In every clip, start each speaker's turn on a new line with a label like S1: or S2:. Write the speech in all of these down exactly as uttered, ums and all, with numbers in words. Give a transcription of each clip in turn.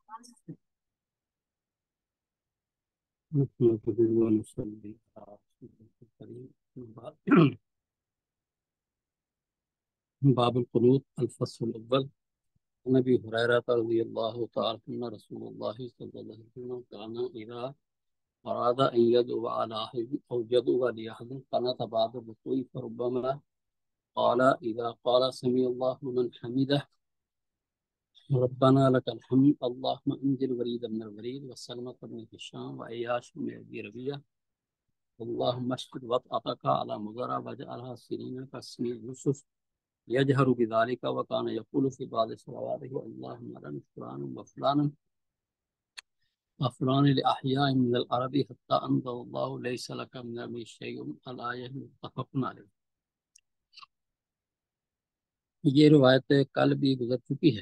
S1: باب القنوت الفصل الاول نبی ہریرہ رضی اللہ تعالی عنہ رسول اللہ صلی اللہ علیہ وسلم كان اذا اراد ان يدعو على احد او يدعو لاحد قنت بعد الركوع فربما قال اذا قال سمع الله لمن حمده ربنا لك الحمد اللهم انزل وليد بن الوليد وسلمة بن هشام وعياش بن ابي ربيعه اللهم اشهد وطأتك على مضر وجعلها سنين كسنين يوسف يجهر بذلك وكان يقول في بعض صلواته اللهم لنا فلان وفلان وفلان لأحياء من العرب حتى أنزل الله ليس لك من أمر شيء الآية متفق عليه۔ یہ روایت کل بھی گزر چکی ہے۔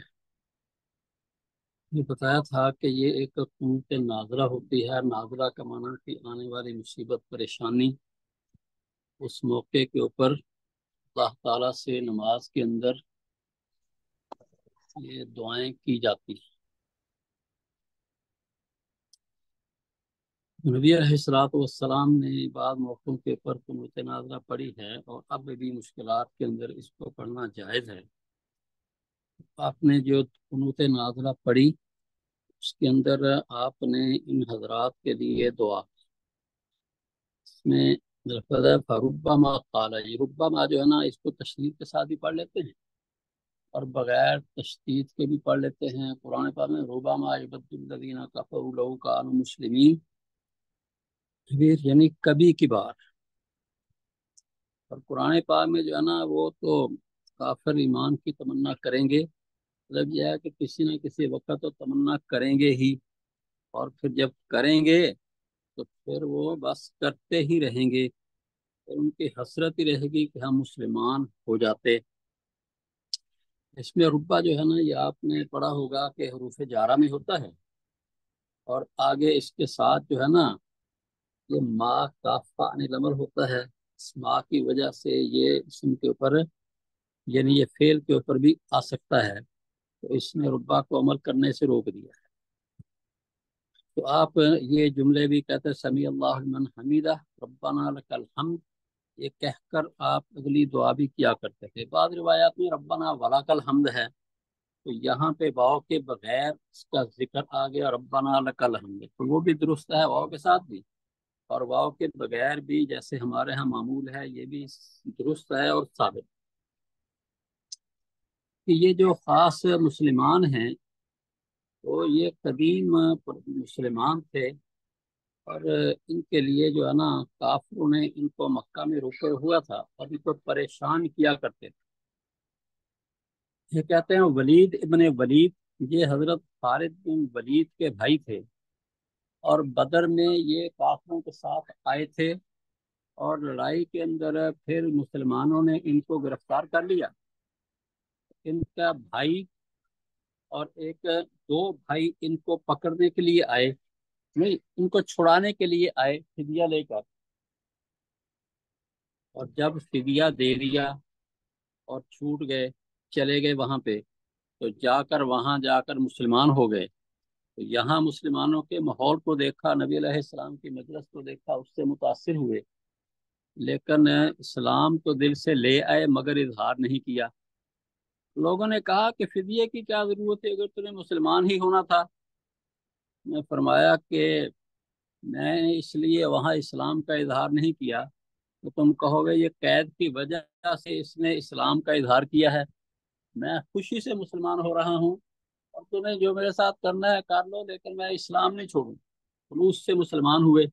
S1: یہ بتایا تھا کہ یہ ایک قنوت نازلہ ہوتی ہے۔ نازلہ کا معنی کہ آنے والی مصیبت پریشانی، اس موقع کے اوپر اللہ تعالیٰ سے نماز کے اندر یہ دعائیں کی جاتی ہیں۔ نبی علیہ الصلوۃ والسلام نے بعض موقعوں کے اوپر قنوت نازلہ پڑھی ہے، اور اب بھی مشکلات کے اندر اس کو پڑھنا جائز ہے۔ آپ نے جو قنوت نازلہ پڑھی اس کے اندر آپ نے ان حضرات کے لیے دعا، اس میں لفظ ہے فربما قال، یہ ربما جو ہے نا اس کو تشدید کے ساتھ بھی پڑھ لیتے ہیں اور بغیر تشدید کے بھی پڑھ لیتے ہیں۔ قرآن پاک میں ربما یبدل الذین کفروا لو کانوا مسلمین، یعنی کبھی کی بار۔ اور قرآن پاک میں جو ہے نا وہ تو کافر ایمان کی تمنا کریں گے، مطلب یہ ہے کہ کسی نہ کسی وقت تو تمنا کریں گے ہی، اور پھر جب کریں گے تو پھر وہ بس کرتے ہی رہیں گے، اور ان کی حسرت ہی رہے گی کہ ہم مسلمان ہو جاتے۔ اس میں ربا جو ہے نا یہ آپ نے پڑھا ہوگا کہ حروف جارہ میں ہوتا ہے، اور آگے اس کے ساتھ جو ہے نا یہ ما کافہ عن الامر ہوتا ہے۔ اس ما کی وجہ سے یہ اسم کے اوپر یعنی یہ فعل کے اوپر بھی آ سکتا ہے، تو اس نے ربا کو عمل کرنے سے روک دیا ہے۔ تو آپ یہ جملے بھی کہتے ہیں سمیع اللہ لمن حمیدہ ربنا لک الحمد، یہ کہہ کر آپ اگلی دعا بھی کیا کرتے تھے۔ بعض روایات میں ربنا ولک الحمد ہے، تو یہاں پہ واو کے بغیر اس کا ذکر آ گیا ربنا لک الحمد، تو وہ بھی درست ہے واو کے ساتھ بھی، اور واو کے بغیر بھی جیسے ہمارے ہاں معمول ہے یہ بھی درست ہے اور ثابت۔ کہ یہ جو خاص مسلمان ہیں تو یہ قدیم مسلمان تھے، اور ان کے لیے جو ہے نا کافروں نے ان کو مکہ میں روکے ہوا تھا اور ان کو پریشان کیا کرتے تھے۔ یہ کہتے ہیں ولید ابن ولید، یہ حضرت خالد بن ولید کے بھائی تھے، اور بدر میں یہ کافروں کے ساتھ آئے تھے، اور لڑائی کے اندر پھر مسلمانوں نے ان کو گرفتار کر لیا۔ ان کا بھائی اور ایک دو بھائی ان کو پکڑنے کے لیے آئے، نہیں ان کو چھڑانے کے لیے آئے فدیہ لے کر، اور جب فدیہ دے دیا اور چھوٹ گئے چلے گئے وہاں پہ، تو جا کر وہاں جا کر مسلمان ہو گئے۔ تو یہاں مسلمانوں کے ماحول کو دیکھا، نبی علیہ السلام کی مجلس کو دیکھا، اس سے متاثر ہوئے، لیکن اسلام تو دل سے لے آئے مگر اظہار نہیں کیا۔ لوگوں نے کہا کہ فدیے کی کیا ضرورت ہے اگر تمہیں مسلمان ہی ہونا تھا؟ میں فرمایا کہ میں نے اس لیے وہاں اسلام کا اظہار نہیں کیا تو تم کہو گے یہ قید کی وجہ سے اس نے اسلام کا اظہار کیا ہے، میں خوشی سے مسلمان ہو رہا ہوں، اور تمہیں جو میرے ساتھ کرنا ہے کر لو، لیکن میں اسلام نہیں چھوڑوں۔ خلوص سے مسلمان ہوئے،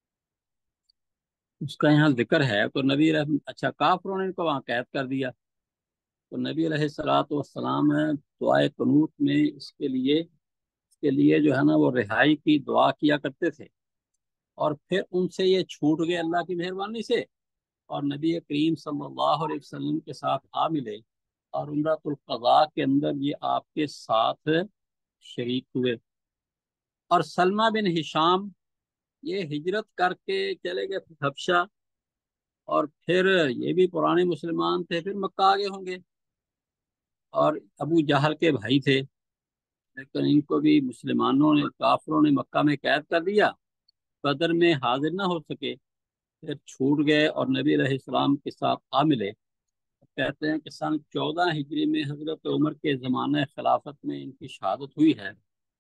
S1: اس کا یہاں ذکر ہے۔ تو نبی رحم اچھا کافروں نے ان کو وہاں قید کر دیا، تو نبی علیہ الصلوۃ والسلام دعائے قنوت میں اس کے لیے اس کے لیے جو ہے نا وہ رہائی کی دعا کیا کرتے تھے، اور پھر ان سے یہ چھوٹ گئے اللہ کی مہربانی سے، اور نبی کریم صلی اللہ علیہ وسلم کے ساتھ آ ملے، اور عمرۃ القضاء کے اندر یہ آپ کے ساتھ شریک ہوئے۔ اور سلمہ بن ہشام یہ ہجرت کر کے چلے گئے حبشہ، اور پھر یہ بھی پرانے مسلمان تھے، پھر مکہ آگے ہوں گے، اور ابو جہل کے بھائی تھے۔ लेकिन इनको भी मुसलमानों ने, काफिरों ने मक्का में कैद कर दिया, बदर में हाजिर ना हो सके, फिर छूट गए और नबी अलैहिस्सलाम के साथ आ मिले। कहते हैं कि सन चौदह हिजरी में हजरत उमर के ज़माने खिलाफत में इनकी शहादत हुई है।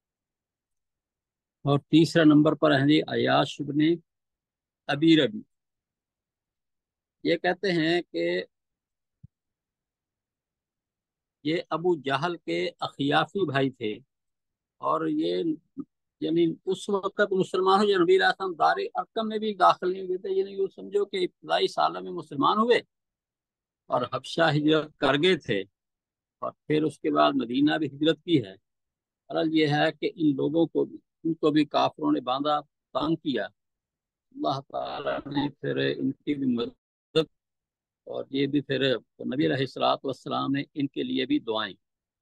S1: और तीसरा नंबर पर है जी अयाश इब्ने अबी रबी। ये कहते हैं कि ये अबू जहल के अखियाफी भाई थे। और ये यानी उस वक्त मुसलमान हो, जो नबी आसम दार अरकम में भी दाखिल नहीं हुए थे, यानी यूँ समझो कि इब्तदाई साल में मुसलमान हुए और हबशा हिजरत कर गए थे, और फिर उसके बाद मदीना भी हिजरत की है। अरल ये है कि इन लोगों को भी, उनको भी काफरों ने बांधा, तंग किया। अल्लाह ताला ने फिर इनकी भी मदद, और ये भी फिर तो नबी अलैहिस्सलातु वस्सलाम ने इनके लिए भी दुआएं।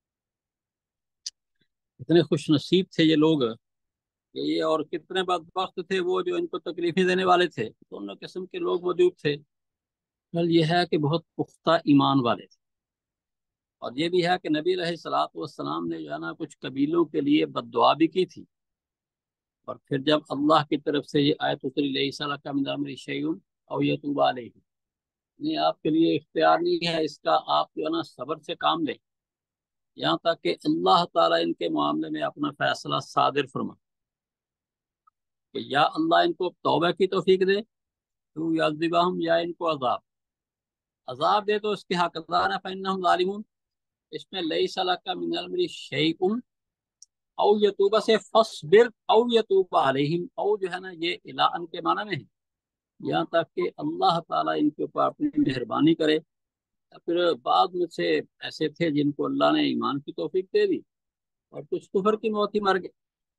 S1: इतने खुश नसीब थे ये लोग कि ये, और कितने बदबख्त थे वो जो इनको तकलीफें देने वाले थे। दोनों किस्म के लोग मौजूद थे। कल ये है कि बहुत पुख्ता ईमान वाले थे। और ये भी है कि नबी अलैहिस्सलातु वस्सलाम ने जो है ना कुछ कबीलों के लिए बद्दुआ भी की थी। और फिर जब अल्लाह की तरफ से ये आयत उतरी, लैसा लका मिन अम्रि शैउन औ यतूब अलैहिम, नहीं आपके लिए इख्तियार नहीं है इसका, आप जो है ना सब्र से काम लें, यहाँ तक कि अल्लाह ताला इनके मामले में अपना फैसला सादिर फरमा कि या अल्लाह इनको तौबा की तौफीक दे, तो याज़िबहम, या इनको अजाब अजाब दे तो उसके हकदार है, फ़इन्नहुम ज़ालिमून। इसमें लैसा लका मिन अम्रि शैउन औ यतूबा से फस्बिर औ यतूबा अलैहिम, औ जो है ना ये इला अन के माना में है, यहाँ तक कि अल्लाह ताला इनके ऊपर अपनी मेहरबानी करे। फिर बाद में से ऐसे थे जिनको अल्लाह ने ईमान की तौफीक दे दी, और कुछ कुफर की मौत ही मर गए।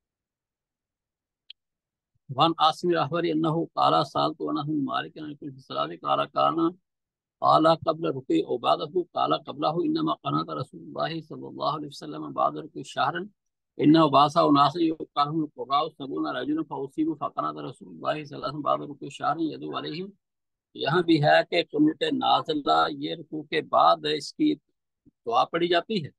S1: वन आसिम रहबरी अन्नहु काला साल तो अनहु मालिक अन कुल सलाति काला काना काला कब्ल रुकई उबादहु काला कब्लहु इन्नमा कनात रसूलुल्लाह सल्लल्लाहु अलैहि वसल्लम बाद रुकई शहरन इन्ना बासा उनास युकाहु कुराउ सबूना रजुल फौसीबु फकनात रसूलुल्लाह सल्लल्लाहु अलैहि वसल्लम बाद रुकई शहरन यदु अलैहिम। यहाँ भी है कि कुनूत नाज़िला ये रुकू के बाद इसकी दुआ पढ़ी जाती है।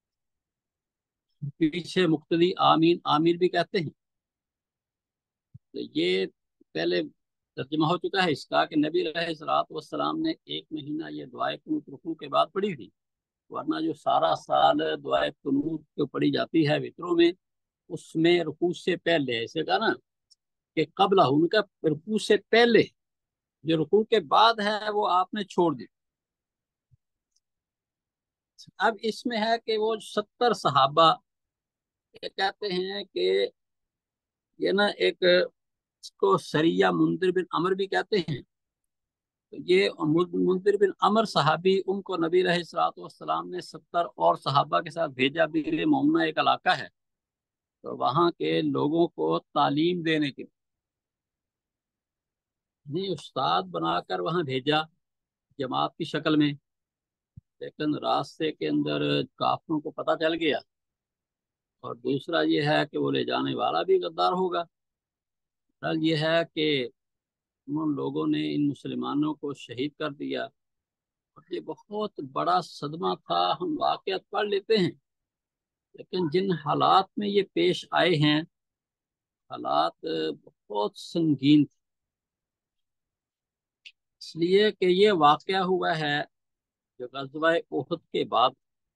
S1: पीछे मुक्तदी आमीन आमीर भी कहते हैं। तो ये पहले तर्जुमा हो चुका है इसका कि नबी अलैहिस्सलातु वस्सलाम ने एक महीना ये दुआए कुनूत रुकू के बाद पढ़ी थी। वरना जो सारा साल दुआए कुनूत जो पढ़ी जाती है वित्रों में, उसमें रुकू से पहले, ऐसे कहा ना कि कबला, उनका रुकू से पहले, जो रुकू के बाद है वो आपने छोड़ दी। अब इसमें है कि वो सत्तर सहाबा, ये कहते हैं कि ये ना एक, इसको सरिया मुंदिर बिन अमर भी कहते हैं। तो ये मुंदिर बिन अमर सहाबी, उनको नबी अलैहिस्सलातु वस्सलाम ने सत्तर और सहाबा के साथ भेजा। बीर मोमना एक इलाका है, तो वहाँ के लोगों को तालीम देने के लिए उस्ताद बनाकर वहाँ भेजा, जमात की शक्ल में। लेकिन रास्ते के अंदर काफिरों को पता चल गया, और दूसरा ये है कि वो ले जाने वाला भी गद्दार होगा। कल ये है कि उन लोगों ने इन मुसलमानों को शहीद कर दिया। और ये बहुत बड़ा सदमा था। हम वाकयात पढ़ लेते हैं, लेकिन जिन हालात में ये पेश आए हैं, हालात बहुत संगीन थे। इसलिए कि ये वाकया हुआ है जो ग़ज़वा उहद के बाद।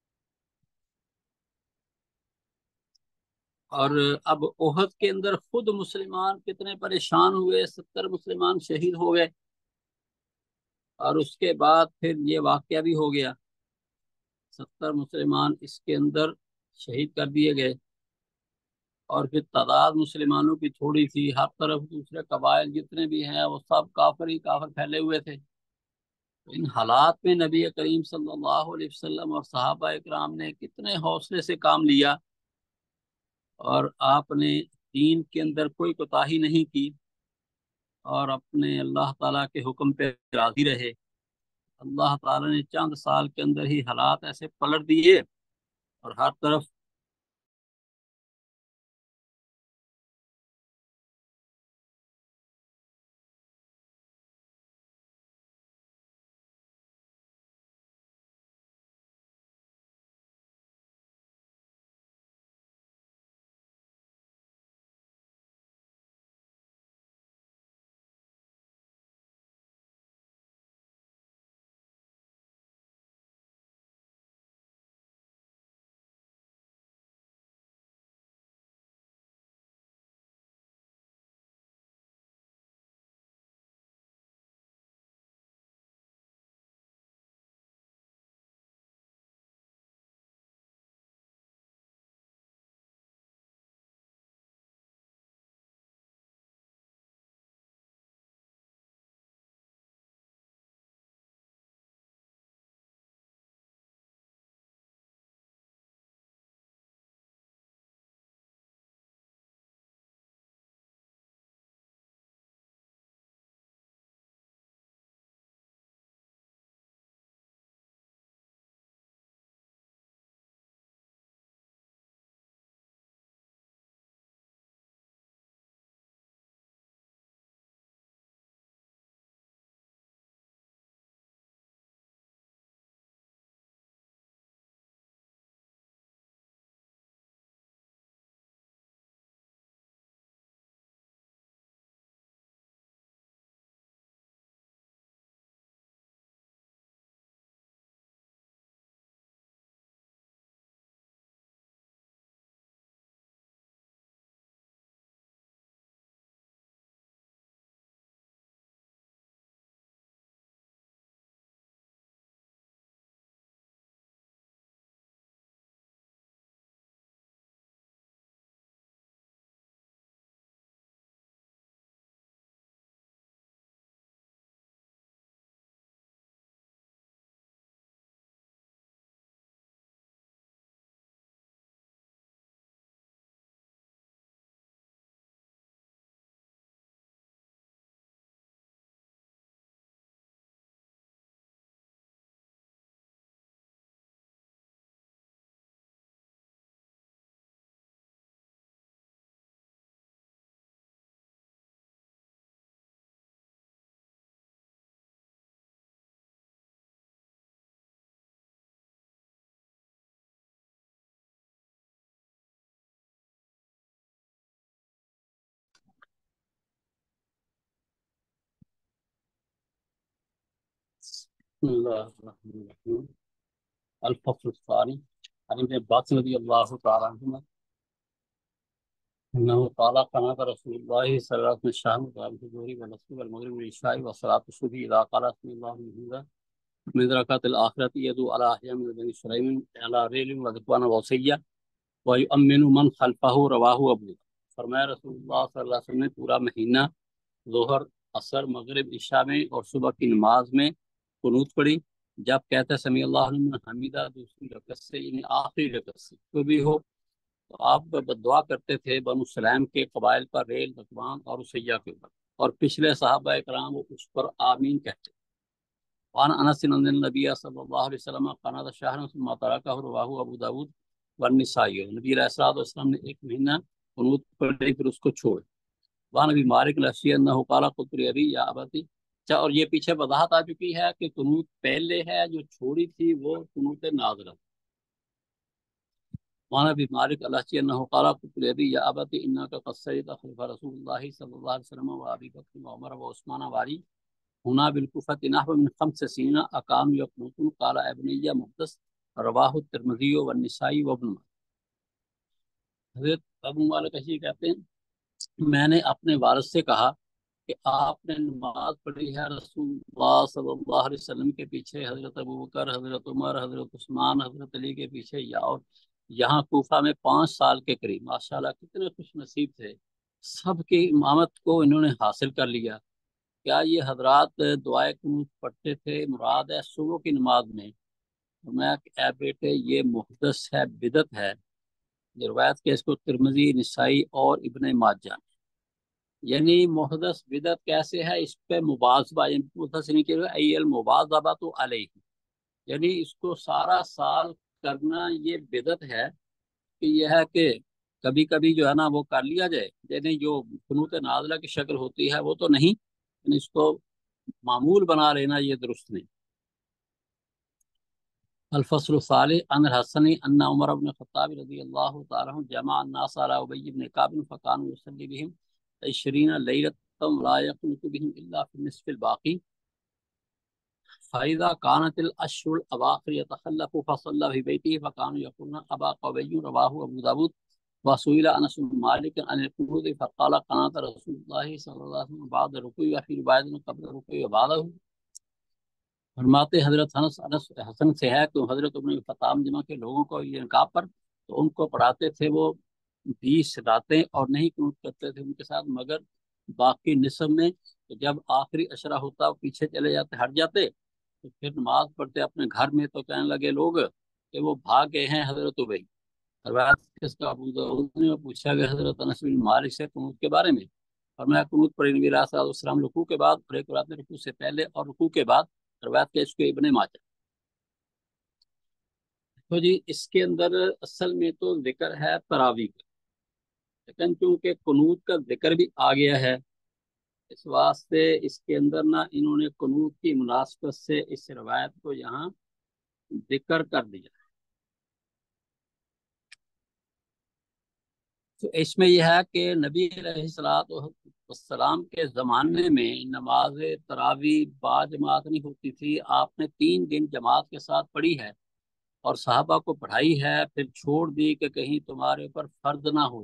S1: और अब उहद के अंदर खुद मुसलमान कितने परेशान हुए, सत्तर मुसलमान शहीद हो गए, और उसके बाद फिर ये वाकया भी हो गया, सत्तर मुसलमान इसके अंदर शहीद कर दिए गए। और फिर तादाद मुसलमानों की थोड़ी थी, हर तरफ दूसरे कबाइल जितने भी हैं वो सब काफिर ही काफिर फैले हुए थे। तो इन हालात में नबी करीम सल्लल्लाहु अलैहि वसल्लम और सहाबा इकराम ने कितने हौसले से काम लिया, और आपने दीन के अंदर कोई कोताही नहीं की, और अपने अल्लाह ताला के हुक्म पे राजी रहे। अल्लाह ताला ने चंद साल के अंदर ही हालात ऐसे पलट दिए, और हर तरफ بسم اللہ الرحمن الرحیم الفصل الثانی عن ابن عباس رضی اللہ تعالی عنہما انه قال قنات رسول الله صلی اللہ علیہ وسلم الشام وقال الظهر والعصر والمغرب والعشاء وصلاة الصبح اذا قال بسم الله الرحمن من ركعات الاخرة يدعو على احياء من بني سليم على ريل وذكوان وصية ويؤمن من خلفه رواه ابو داود۔ فرمایا رسول اللہ صلی اللہ علیہ وسلم نے پورا مہینہ ظہر، عصر، مغرب، عشاء میں اور صبح کی نماز میں قنوت پڑھی۔ جب کہتے سمیع اللہ لمن حمیدہ دوسری رکعت سے یعنی آخری رکعت سے جو بھی ہو تو آپ دعا کرتے تھے بنو سلیم کے قبائل پر، ریل، ذکوان اور رسیہ کے اوپر، اور پچھلے صحابہ کرام وہ اس پر آمین کہتے۔ وعن انس ان النبی صلی اللہ علیہ وسلم قنات شہر ثم ترکہ رواہ ابو داود والنسائی۔ نبی علیہ الصلوۃ والسلام نے ایک مہینہ قنوت پڑھی پھر اس کو چھوڑ۔ وہاں نبی مالک الاشی انہ قال قلت لابی یا ابتی، اچھا اور یہ پیچھے وضاحت آ چکی ہے کہ قنوت پہلے ہے، جو چھوڑی تھی وہ قنوت نازلہ۔ وہاں نبی مالک الاشی انہ قال قلت لابی یا ابتی انک قد صلیت خلف رسول اللہ صلی اللہ علیہ وسلم و ابی بکر و عمر و عثمان و علی ہنا بالکوفۃ نحو من خمس سنین اقاموا یقنطون قال ابنی محدث رواہ الترمذی والنسائی وابن ماجہ۔ حضرت ابو مالک اشی کہتے ہیں میں نے اپنے والد سے کہا کہ آپ نے نماز پڑھی ہے رسول اللہ صلی اللہ علیہ وسلم کے پیچھے، حضرت ابوبکر، حضرت عمر، حضرت عثمان، حضرت علی کے پیچھے، یا اور یہاں کوفہ میں پانچ سال کے قریب۔ ماشاءاللہ کتنے خوش نصیب تھے، سب کی امامت کو انہوں نے حاصل کر لیا۔ کیا یہ حضرات دعائے قنوت پڑھتے تھے؟ مراد ہے صبح کی نماز میں۔ میں اے بیٹے یہ محدث ہے، بدعت ہے۔ یہ روایت کے اس کو ترمذی، نسائی اور ابن ماجہ، یعنی محدث بدعت کیسے ہے، اس پہ مباضبہ، یعنی محدث نہیں کہ ای المباضبہ تو علیہ، یعنی اس کو سارا سال کرنا یہ بدعت ہے، کہ یہ ہے کہ کبھی کبھی جو ہے نا وہ کر لیا جائے، یعنی جو قنوت نازلہ کی شکل ہوتی ہے وہ تو نہیں، یعنی اس کو معمول بنا لینا یہ درست نہیں۔ الفصل الثالث عن الحسن ان عمر بن الخطاب رضی اللہ تعالی عنہ جمع الناس على ابی بن کعب فكانوا يصلي بهم عشرین لیلۃ لا يقنط بهم الا في النصف الباقی فاذا كانت الاشهر الاواخر يتخلف فصلى في بيته فكانوا يقولون ابا قبي رواه ابو داود وسئل انس بن مالك عن القنوت فقال قنات رسول الله صلى الله عليه وسلم بعد الركوع وفي رواية قبل الركوع وبعده۔ فرماتے حضرت انس انس حسن سے ہے کہ حضرت ابن فطام جمع کے لوگوں کو یہ نکاب پر تو ان کو پڑھاتے تھے وہ بیس راتیں، اور نہیں قنوت کرتے تھے ان کے ساتھ مگر باقی نصف میں۔ تو جب آخری اشرہ ہوتا وہ پیچھے چلے جاتے، ہٹ جاتے، تو پھر نماز پڑھتے اپنے گھر میں، تو کہنے لگے لوگ کہ وہ بھاگ گئے ہیں حضرت ابی۔ روایت کس کا؟ ابو داؤد نے پوچھا گیا حضرت انس بن مالک سے قنوت کے بارے میں، اور میں قنوت پڑھی نبی علیہ الصلوۃ والسلام رکوع کے بعد، اور ایک رات میں رکوع سے پہلے اور رکوع کے بعد۔ روایت کے اس کو ابن ماجہ۔ تو جی اس کے اندر اصل میں تو ذکر ہے تراویح کا، لیکن چونکہ قنوت کا ذکر بھی آ گیا ہے اس واسطے اس کے اندر نا انہوں نے قنوت کی مناسبت سے اس روایت کو یہاں ذکر کر دیا۔ تو اس میں یہ ہے کہ نبی علیہ الصلوۃ والسلام کے زمانے میں نماز تراویح با جماعت نہیں ہوتی تھی، آپ نے تین دن جماعت کے ساتھ پڑھی ہے اور صحابہ کو پڑھائی ہے، پھر چھوڑ دی کہ کہیں تمہارے اوپر فرض نہ ہو۔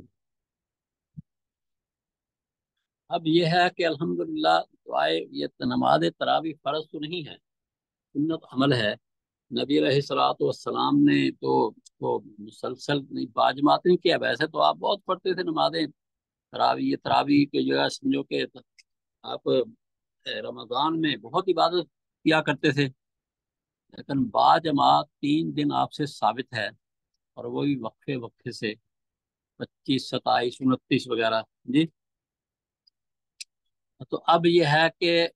S1: اب یہ ہے کہ الحمدللہ دعائے یہ نماز تراویح فرض تو نہیں ہے، سنت عمل ہے۔ نبی علیہ الصلوۃ والسلام نے تو وہ مسلسل نہیں باجماعت نہیں کیا، ویسے تو آپ بہت پڑھتے تھے نمازیں تراویح، یہ تراویح کے جو ہے سمجھو کہ آپ رمضان میں بہت عبادت کیا کرتے تھے، لیکن باجماعت تین دن آپ سے ثابت ہے، اور وہی وقفے وقفے سے پچیس، ستائیس، انتیس وغیرہ جی۔ تو اب یہ ہے کہ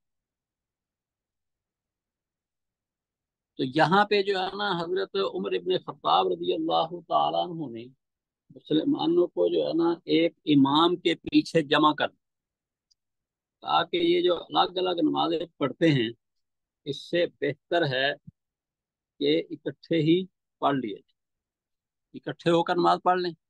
S1: تو یہاں پہ جو ہے نا حضرت عمر ابن خطاب رضی اللہ تعالیٰ عنہ نے مسلمانوں کو جو ہے نا ایک امام کے پیچھے جمع کر دیا، تاکہ یہ جو الگ الگ نمازیں پڑھتے ہیں اس سے بہتر ہے کہ اکٹھے ہی پڑھ لیے، اکٹھے ہو کر نماز پڑھ لیں۔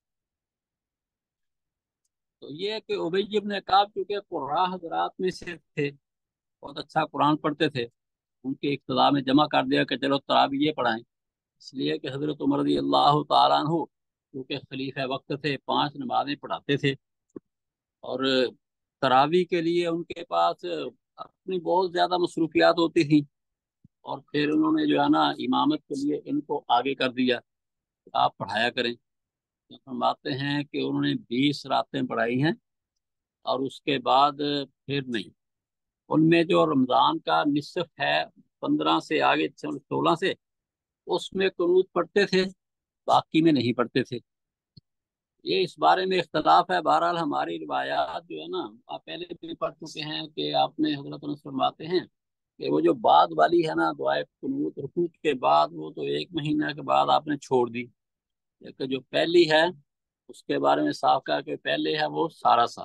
S1: تو یہ کہ ابی ابن کعب چونکہ قراء حضرات میں سے تھے، بہت اچھا قرآن پڑھتے تھے، उनके इक्तदा में जमा कर दिया कि चलो तरावी ये पढ़ाएं। इसलिए कि हजरत उमर रज़ी अल्लाह तआला अन्हु क्योंकि खलीफा वक्त थे, पांच नमाजें पढ़ाते थे, और तरावी के लिए उनके पास अपनी बहुत ज़्यादा मसरूफियात होती थी। और फिर उन्होंने जो है ना इमामत के लिए इनको आगे कर दिया कि आप पढ़ाया करें। तो फरमाते हैं कि उन्होंने बीस रातें पढ़ाई हैं, और उसके बाद फिर नहीं। उनमें जो रमज़ान का निसफ है, पंद्रह से आगे सोलह से, उसमें कुनूत पढ़ते थे, बाकी में नहीं पढ़ते थे। ये इस बारे में इख्तलाफ है। बहरहाल हमारी रिवायात जो है ना, आप पहले भी पढ़ चुके हैं कि आपने हजरत अनस फरमाते हैं कि वो जो बाद वाली है ना दुआए कुनूत रुकू के बाद, वो तो एक महीना के बाद आपने छोड़ दी। लेकिन जो पहली है उसके बारे में साफ कहा कि पहले है वो सारा साल।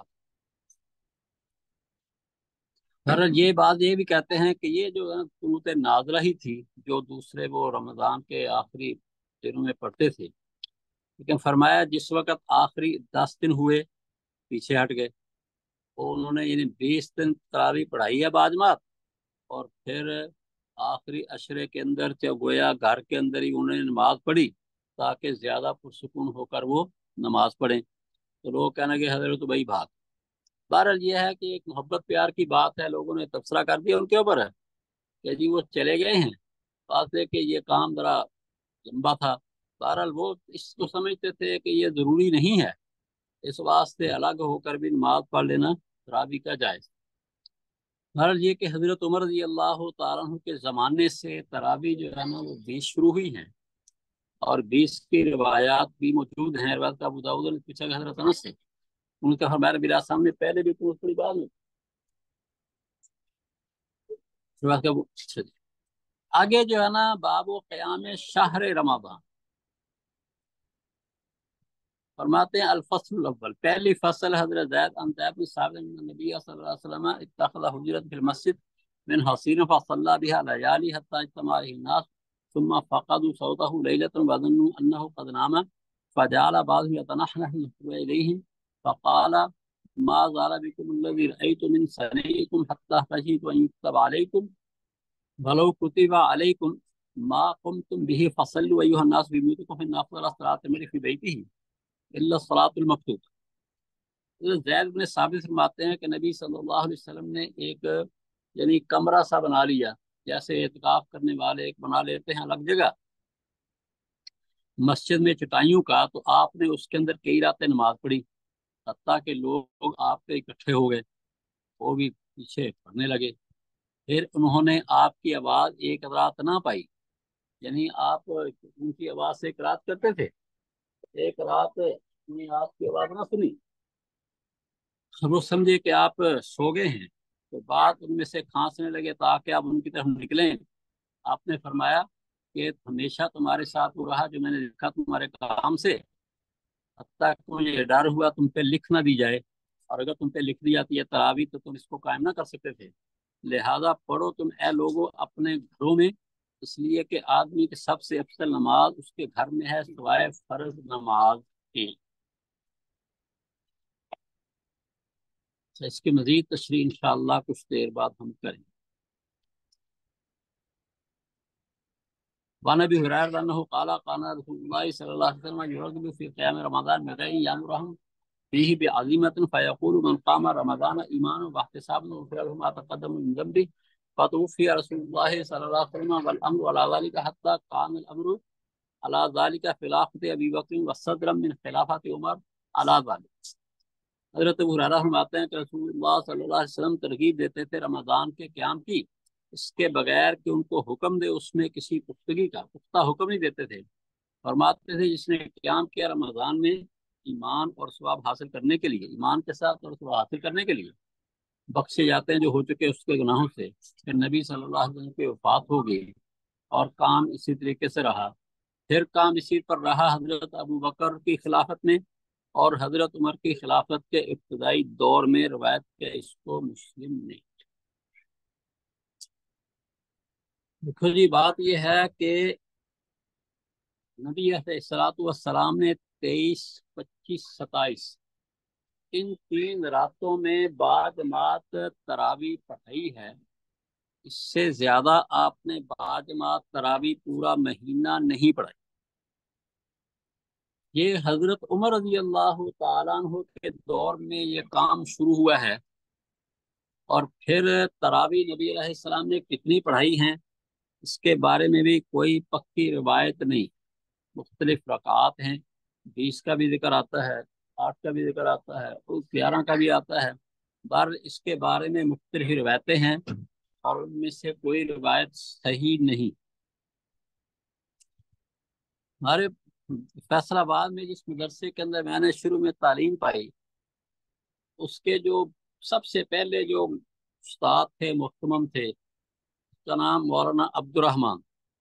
S1: बहरहाल ये बात ये भी कहते हैं कि ये जो है ना कुनूत नाज़िला ही थी, जो दूसरे वो रमज़ान के आखिरी दिनों में पढ़ते थे। लेकिन फरमाया जिस वक्त आखिरी दस दिन हुए, पीछे हट गए, तो उन्होंने यानी बीस दिन तरावी पढ़ाई है बाजमात, और फिर आखिरी अशरे के अंदर जब गोया घर के अंदर ही उन्होंने नमाज पढ़ी, ताकि ज्यादा पुरसुकून होकर वो नमाज पढ़ें। तो लोग कहने के हजरत तो भाई भाग। बहरहाल ये है कि एक मोहब्बत प्यार की बात है, लोगों ने तबसरा कर दिया उनके ऊपर कि जी वो चले गए हैं, बात है कि ये काम जरा लंबा था। बहरहाल वो इसको समझते थे कि ये जरूरी नहीं है, इस वास्ते अलग होकर भी नमाज पढ़ लेना तरावी का जायज। बहरहाल ये कि हजरत उमर रज़ी अल्लाह तआला अन्हु के ज़माने से तरावी जो है ना वो बीस शुरू हुई हैं, और बीस की रिवायात भी मौजूद हैं। रिवायत का अबू दाऊद ने पूछा कि हजरत अनस से, उनका हमारे बिला सामने पहले भी कुछ थोड़ी बाद में रिवायत का अबू- अच्छा जी। आगे जो है ना बाबो क़याम शहर रमज़ान, फरमाते हैं अल-फ़स्लुल अव्वल, पहली फसल हजरत ज़ैद अन ज़ैद बिन साबित अन नबी सल्लल्लाहु अलैहि वसल्लम इत्तख़ज़ हुजरत फिल मस्जिद मिन हसीन फसल्ला बिहा लयाली हत्ता इज्तमा अलैहि नास सुम्मा फ़क़दू सौतहु लैलतन वज़न्नु अन्नहु क़द नामा फ़जअल बाज़ुहु यतनहनहु इलैहिम फ़क़ाल मा ज़ाल बिकुम अल्लज़ी रअयतु मिन सनीइकुम हत्ता खशीतु अन युक्तब अलैकुम वलौ कुतिबा अलैकुम मा कुमतुम बिही फसल्लु अय्युहन नास बिबुयूतिकुम फ़इन्न अफ़ज़ल अस्सलाति अल-मर्इ फ़ी बैतिही इल्ला सलातुल मक्तूबा। तो जैद बिन साबित फरमाते हैं कि नबी सल्लल्लाहु अलैहि वसल्लम ने एक यानी कमरा सा बना लिया, जैसे एतकाफ करने वाले एक बना लेते हैं अलग जगह मस्जिद में चटाइयों का। तो आपने उसके अंदर कई रातें नमाज पढ़ी, हत्ता के लोग आप पे इकट्ठे हो गए, वो भी पीछे पढ़ने लगे। फिर उन्होंने आपकी आवाज़ एक रात ना पाई, यानी आप उनकी आवाज़ से एक रात करते थे, एक रात उन्हें आपकी आवाज़ ना सुनी, वो समझे कि आप सो गए हैं, तो बाद उनमें से खांसने लगे ताकि आप उनकी तरफ निकलें। आपने फरमाया कि हमेशा तुम्हारे साथ वो रहा जो मैंने लिखा तुम्हारे काम से, हत्ता कि मुझे ये डर हुआ तुम पे लिख ना दी जाए, और अगर तुम पे लिख दी जाती है तरावी तो तुम इसको कायम ना कर सकते थे। लिहाजा पढ़ो तुम ए लोगों अपने घरों में, इसलिए कि आदमी की सबसे अफसल नमाज उसके घर में है सिवाय फर्ज नमाज की। अच्छा, इसकी मजीद तशरीह इंशाअल्लाह कुछ देर बाद हम करेंगे। वान अबी हुरैरा अन्हु क़ाला क़ाना रसूलुल्लाह सल्लल्लाहु अलैहि वसल्लम युरग़िबु फ़ी क़ियाम रमज़ान बिग़ैरि यअमुरुहुम फ़ीहि बिअज़ीमतिन फ़यक़ूलु मन क़ाम रमज़ान ईमानन वहतिसाबन ग़ुफ़िर लहु मा तक़द्दम मिन ज़ंबिहि फ़तुव्वुफ़िय रसूलुल्लाह सल्लल्लाहु अलैहि वसल्लम वल अम्रु अला ज़ालिका हत्ता कान अल अम्रु अला ज़ालिका ख़िलाफ़ति अबी बकर व सद्रन मिन ख़िलाफ़ति उमर अला ज़ालिक। हज़रत अबू हुरैरा फरमाते हैं कि रसूलुल्लाह सल्लल्लाहु अलैहि वसल्लम तरगीब देते थे रमज़ान के क़याम की, इसके बगैर कि उनको हुक्म दे उसमें किसी पुख्तगी का, पुख्ता हुक्म नहीं देते थे। फरमाते थे जिसने क़याम किया रमज़ान में ईमान और सवाब हासिल करने के लिए, ईमान के साथ और सवाब हासिल करने के लिए, बख्शे जाते हैं जो हो चुके उसके गुनाहों से। फिर नबी सल्लल्लाहु अलैहि वसल्लम की वफात हो गई, और काम इसी तरीके से रहा। फिर काम इसी पर रहा हजरत अबू बकर की खिलाफत में, और हजरत उमर की खिलाफत के इब्तदाई दौर में रवायत के इसको मुस्लिम ने। देखो जी, बात यह है कि नबी अलैहिस्सलातु वस्सलाम ने तेईस पच्चीस सताइस इन तीन रातों में बाद मात तरावी पढ़ाई है, اس سے زیادہ آپ نے باجماعت تراوی پورا مہینہ نہیں پڑھائی۔ یہ حضرت عمر رضی اللہ تعالیٰ عنہ کے دور میں یہ کام شروع ہوا ہے، اور پھر تراوی نبی علیہ السلام نے کتنی پڑھائی ہیں اس کے بارے میں بھی کوئی پکی روایت نہیں۔ مختلف رکعات ہیں، بیس کا بھی ذکر آتا ہے، آٹھ کا بھی ذکر آتا ہے اور گیارہ کا بھی آتا ہے۔ بار اس کے بارے میں مختلف روایتیں ہیں، اور ان میں سے کوئی روایت صحیح نہیں۔ ہمارے فیصل آباد میں جس مدرسے کے اندر میں نے شروع میں تعلیم پائی، اس کے جو سب سے پہلے جو استاد تھے، محتمم تھے، اس کا نام مولانا عبد الرحمان۔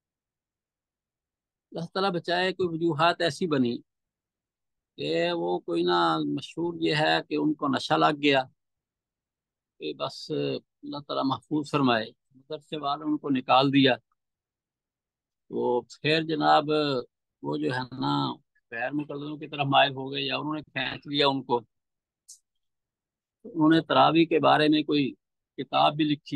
S1: اللہ تعالیٰ بچائے، کوئی وجوہات ایسی بنی کہ وہ کوئی نہ، مشہور یہ ہے کہ ان کو نشہ لگ گیا، کہ بس اللہ تعالیٰ محفوظ فرمائے، مدرسے والوں ان کو نکال دیا۔ تو پھر جناب وہ جو ہے نا غیر مقلدوں کی طرف مائل ہو گئے، یا انہوں نے کھینچ لیا ان کو۔ انہوں نے تراوی کے بارے میں کوئی کتاب بھی لکھی۔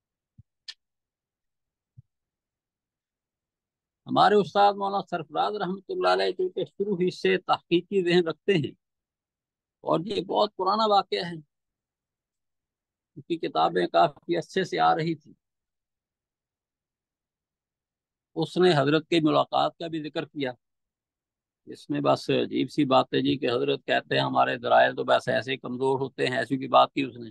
S1: ہمارے استاد مولانا سرفراز رحمۃ اللہ علیہ کیونکہ شروع ہی سے تحقیقی ذہن رکھتے ہیں، اور یہ بہت پرانا واقعہ ہے، ان کی کتابیں کافی اچھے سے آ رہی تھی۔ اس نے حضرت کی ملاقات کا بھی ذکر کیا۔ اس میں بس عجیب سی بات ہے جی کہ حضرت کہتے ہیں ہمارے درائل تو بس ایسے ہی کمزور ہوتے ہیں، ایسی کی بات کی اس نے۔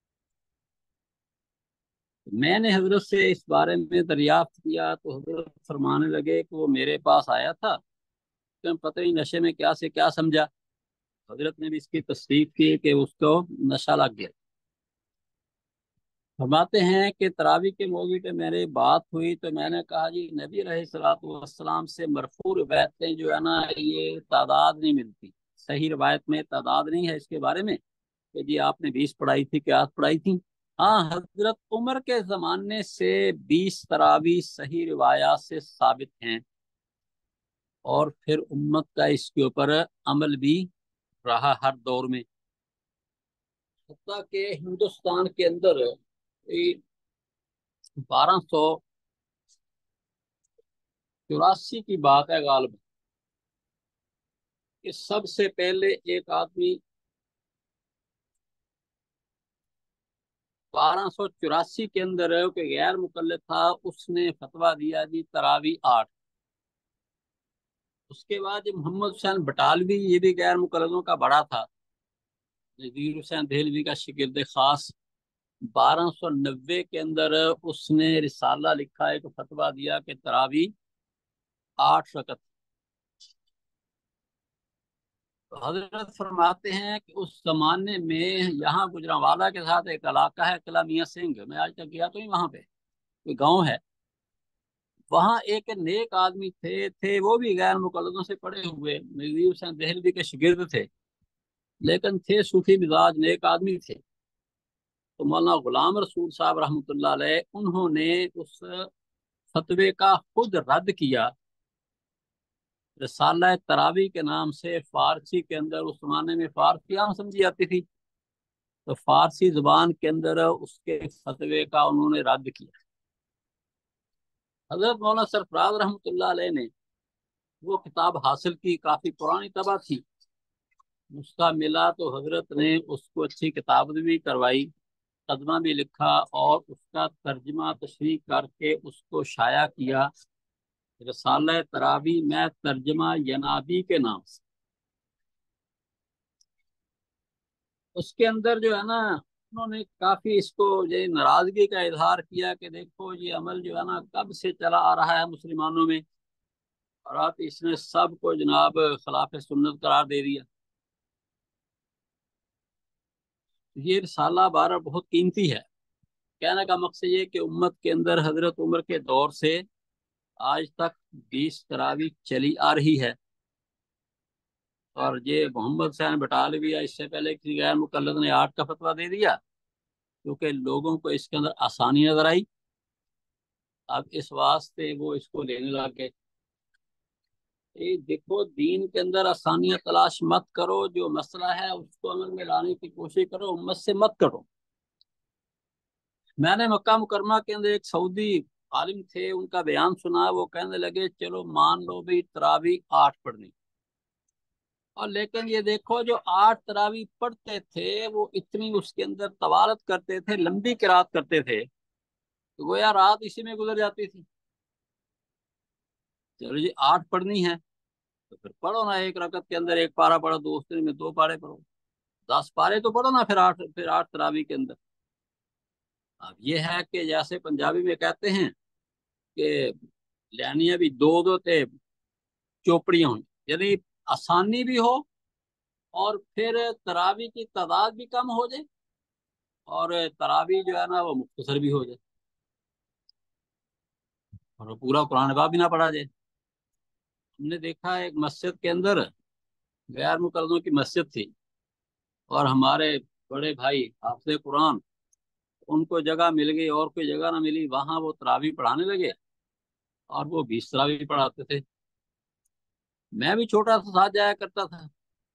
S1: میں نے حضرت سے اس بارے میں دریافت کیا تو حضرت فرمانے لگے کہ وہ میرے پاس آیا تھا، کہ پتہ نہیں نشے میں کیا سے کیا سمجھا۔ حضرت نے بھی اس کی تصدیق کی کہ اس کو نشہ لگ گیا۔ فرماتے ہیں کہ تراوی کے موضوع پہ میرے بات ہوئی تو میں نے کہا جی نبی علیہ الصلوۃ والسلام سے مرفوع روایتیں جو ہے نا یہ تعداد نہیں ملتی، صحیح روایت میں تعداد نہیں ہے اس کے بارے میں کہ جی آپ نے بیس پڑھائی تھی کہ آٹھ پڑھائی تھی۔ ہاں، حضرت عمر کے زمانے سے بیس تراوی صحیح روایات سے ثابت ہیں، اور پھر امت کا اس کے اوپر عمل بھی رہا ہر دور میں، حتیٰ کہ ہندوستان کے اندر بارہ سو چوراسی کی بات ہے غالب، کہ سب سے پہلے ایک آدمی بارہ سو چوراسی کے اندر کہ غیر مقلد تھا، اس نے فتویٰ دیا جی تراوی آٹھ۔ اس کے بعد محمد حسین بٹالوی، یہ بھی غیر مقلدوں کا بڑا تھا، نذیر حسین دہلوی کا شاگرد خاص، بارہ سو نوے کے اندر اس نے رسالہ لکھا، ایک فتویٰ دیا کہ تراوی آٹھ رکعت۔ تو حضرت فرماتے ہیں کہ اس زمانے میں یہاں گجرانوالا کے ساتھ ایک علاقہ ہے قلعہ میاں سنگھ، میں آج تک گیا تو نہیں، وہاں پہ کوئی گاؤں ہے، وہاں ایک نیک آدمی تھے تھے وہ بھی غیر مقلدوں سے پڑے ہوئے، نذیر حسین دہلوی کے شاگرد تھے، لیکن تھے صوفی مزاج، نیک آدمی تھے۔ تو مولانا غلام رسول صاحب رحمۃ اللہ علیہ انہوں نے اس فتوے کا خود رد کیا، رسالہ تراوی کے نام سے فارسی کے اندر، اس زمانے میں فارسی عام سمجھی جاتی تھی، تو فارسی زبان کے اندر اس کے فتوے کا انہوں نے رد کیا۔ حضرت مولانا سرفراز رحمۃ اللہ علیہ نے وہ کتاب حاصل کی، کافی پرانی طبع تھی، نسخہ ملا تو حضرت نے اس کو اچھی کتاب بھی کروائی، ترجمہ بھی لکھا، اور اس کا ترجمہ تشریح کر کے اس کو شائع کیا، رسالہ تراوی میں ترجمہ ینابی کے نام سے۔ اس کے اندر جو ہے نا انہوں نے کافی اس کو یہ ناراضگی کا اظہار کیا کہ دیکھو یہ عمل جو ہے نا کب سے چلا آ رہا ہے مسلمانوں میں، اور آپ اس نے سب کو جناب خلاف سنت قرار دے دیا۔ یہ رسالہ بارہ بہت قیمتی ہے۔ کہنے کا مقصد یہ کہ امت کے اندر حضرت عمر کے دور سے آج تک بیس تراوی چلی آ رہی ہے، اور یہ محمد حسین بٹالوی یا اس سے پہلے کسی غیر مقلد نے آٹھ کا فتویٰ دے دیا، کیونکہ لوگوں کو اس کے اندر آسانی نظر آئی، اب اس واسطے وہ اس کو لینے لگ گئے۔ یہ دیکھو دین کے اندر آسانیاں تلاش مت کرو، جو مسئلہ ہے اس کو عمل میں لانے کی کوشش کرو، امت سے مت کرو۔ मैंने मक्का मुकरमा के अंदर एक सऊदी आलिम थे, उनका बयान सुना। वो कहने लगे चलो मान लो भाई तरावी आठ पढ़नी, और लेकिन ये देखो जो आठ तरावी पढ़ते थे वो इतनी उसके अंदर तवारत करते थे, लंबी किरात करते थे, तो वो यार रात इसी में गुजर जाती थी। चलो जी आठ पढ़नी है तो फिर पढ़ो ना, एक रकत के अंदर एक पारा पढ़ो, दूसरे में दो पारे पढ़ो, दस पारे तो पढ़ो ना फिर आठ फिर आठ तरावी के अंदर। अब ये है कि जैसे पंजाबी में कहते हैं कि लैनियां भी दो दो ते चोपड़ियां हों, यानी आसानी भी हो और फिर तरावी की तादाद भी कम हो जाए, और तरावी जो है ना वो मुख्तसर भी हो जाए, और वो पूरा कुरान पाक भी ना पढ़ा जाए। हमने देखा एक मस्जिद के अंदर, गैर मुकल्लमों की मस्जिद थी, और हमारे बड़े भाई हाफिज़ कुरान, उनको जगह मिल गई और कोई जगह ना मिली, वहां वो तरावी पढ़ाने लगे, और वो बीस तरावी पढ़ाते थे। मैं भी छोटा सा साथ जाया करता था।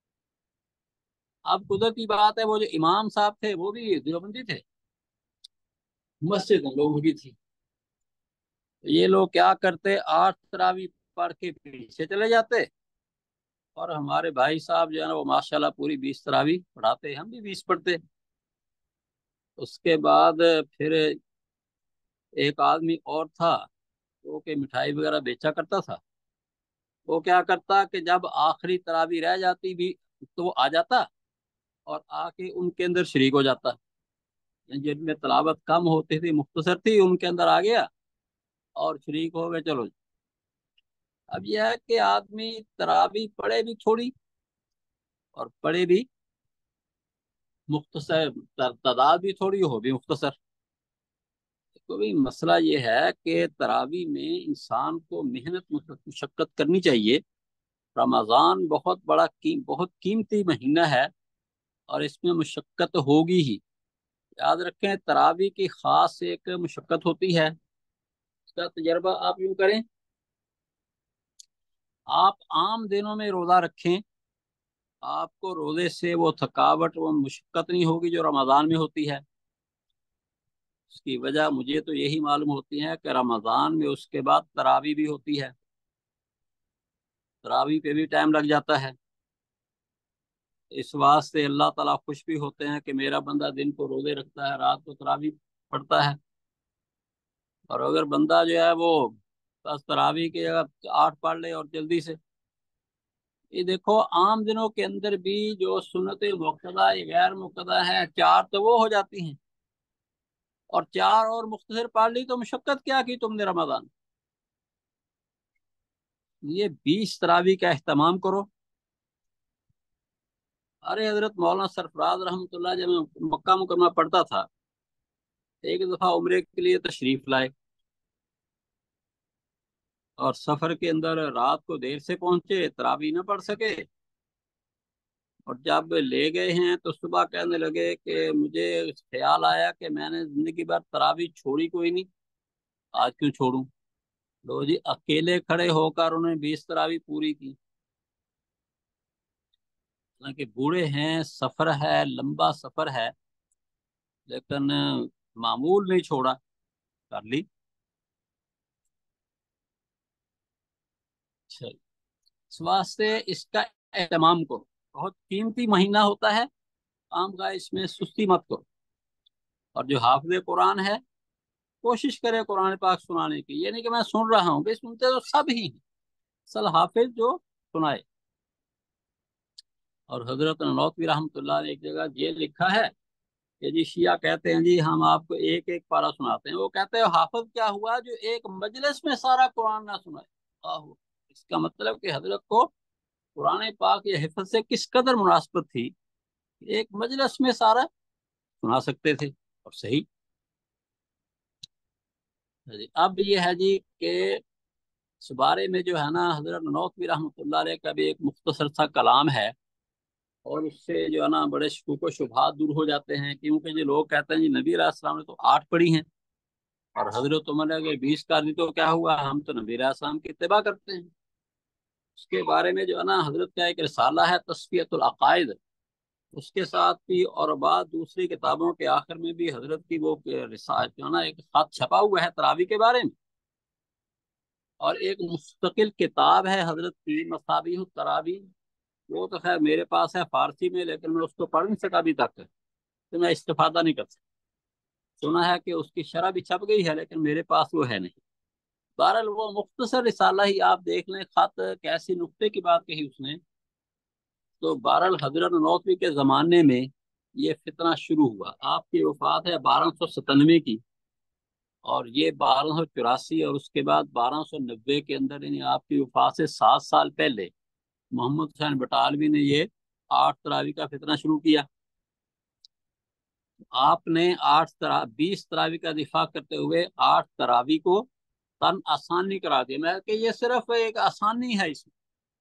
S1: अब कुदरत की बात है वो जो इमाम साहब थे वो भी देवबंदी थे, मस्जिद उन लोगों की थी। ये लोग क्या करते, आठ तरावी पढ़ के पीछे चले जाते, और हमारे भाई साहब जो है ना वो माशाल्लाह पूरी बीस तरावी पढ़ाते, हम भी बीस पढ़ते। उसके बाद फिर एक आदमी और था, वो के मिठाई वगैरह बेचा करता था। वो क्या करता कि जब आखिरी तरावी रह जाती भी तो वो आ जाता और आके उनके अंदर शरीक हो जाता। जिनमें तलावत कम होती थी, मुख्तसर थी, उनके अंदर आ गया और शरीक हो गए। चलो, अब यह है कि आदमी तरावी पढ़े भी थोड़ी और पढ़े भी मुख्तसर, तादाद भी थोड़ी हो भी मुख्तसर। तो भी मसला ये है कि तरावी में इंसान को मेहनत मुशक्कत करनी चाहिए। रमज़ान बहुत बड़ा की, बहुत कीमती महीना है, और इसमें मुशक्कत होगी ही। याद रखें तरावी की खास एक मुशक्कत होती है, इसका तजर्बा आप यूं करें, आप आम दिनों में रोज़ा रखें, आपको रोज़े से वो थकावट वो मुशक्कत नहीं होगी जो रमज़ान में होती है। उसकी वजह मुझे तो यही मालूम होती है कि रमज़ान में उसके बाद तरावी भी होती है, तरावी पे भी टाइम लग जाता है। इस वास्ते अल्लाह ताला खुश भी होते हैं कि मेरा बंदा दिन को रोजे रखता है, रात को तरावी पढ़ता है। और अगर बंदा जो है वो बस तरावी की जगह आठ पढ़ ले और जल्दी से, ये देखो आम दिनों के अंदर भी जो सुन्नत मुक्तदा या गैर मुक्तदा है, चार तो वो हो जाती हैं, और चार और मुख्तसर पढ़ ली तो मुशक्कत क्या की तुमने रमजान। ये बीस तरावी का एहतमाम करो। अरे हजरत मौलाना सरफराज रहमतुल्लाह जब मैं मक्का मुकरमा पढ़ता था, एक दफा उम्रे के लिए तशरीफ लाए, और सफर के अंदर रात को देर से पहुंचे, तरावी न पढ़ सके, और जब ले गए हैं तो सुबह कहने लगे कि मुझे ख्याल आया कि मैंने जिंदगी भर तरावी छोड़ी कोई नहीं, आज क्यों छोड़ूं। लो जी अकेले खड़े होकर उन्होंने बीस तरावी पूरी की। हालांकि बूढ़े हैं, सफर है, लंबा सफर है, लेकिन मामूल नहीं छोड़ा, कर ली। चल, इस वास्ते इसका एहतमाम करो, बहुत कीमती महीना होता है, काम का इसमें सुस्ती मत करो। और जो हाफिज कुरान है, कोशिश करे कुरान पाक सुनाने की, ये नहीं कि मैं सुन रहा हूँ, भाई सुनते तो सब ही हैं, असल हाफिज जो सुनाए। और हजरत नौतवी रहमतुल्लाह ने एक जगह ये लिखा है कि जी शिया कहते हैं जी हम आपको एक एक पारा सुनाते हैं, वो कहते हैं हाफिज क्या हुआ जो एक मजलिस में सारा कुरान ना सुनाए। आहो, इसका मतलब कि हजरत को कुरान पाक या हिफ्ज से किस कदर मुनासबत थी, एक मजलिस में सारा सुना सकते थे। और सही है जी। अब ये है जी कि इस बारे में जो है ना हजरत नौतवी रहमतुल्लाह अलैह का भी एक मुख्तसर सा कलाम है, और उससे जो है ना बड़े शुक व शुबहात दूर हो जाते हैं, क्योंकि जो लोग कहते हैं जी नबी अलैहिस्सलाम ने तो आठ पढ़ी हैं, और हजरत उमर ने अगर बीस कर दी तो क्या हुआ, हम तो नबी अलैहिस्सलाम की इत्तिबा करते हैं। उसके बारे में जो है ना हजरत का एक रिसाला है तस्फियतुल अकायद, उसके साथ भी और बाद दूसरी किताबों के आखिर में भी हजरत की वो रिसार्च जो है ना, एक खत छपा हुआ है तरावी के बारे में, और एक मुस्तकिल किताब है हजरत की मसाबीह तरावी। वो तो खैर मेरे पास है फारसी में, लेकिन मैं उसको पढ़ नहीं सका अभी तक, तो मैं इस्तेफादा नहीं कर सकता। सुना है कि उसकी शरह भी छप गई है, लेकिन मेरे पास वो है नहीं। बहरहाल वो मुख्तसर रिसाला ही आप देख लें, खत कैसी नुक्ते की बात कही उसने। तो बहरहाल हजरत नौतवी के ज़माने में ये फितना शुरू हुआ। आपकी वफात है बारह सौ सतानवे की, और ये बारह सौ चौरासी और उसके बाद बारह सौ नब्बे के अंदर, यानी आपकी वफात से सात साल पहले मोहम्मद हुसैन बटालवी ने ये आठ तरावी का फितना शुरू किया। आपने आठ तरा बीस तरावी का दिफा करते हुए आठ तरावी को तन आसानी करा दिया। मैं कि ये सिर्फ एक आसानी है इसमें।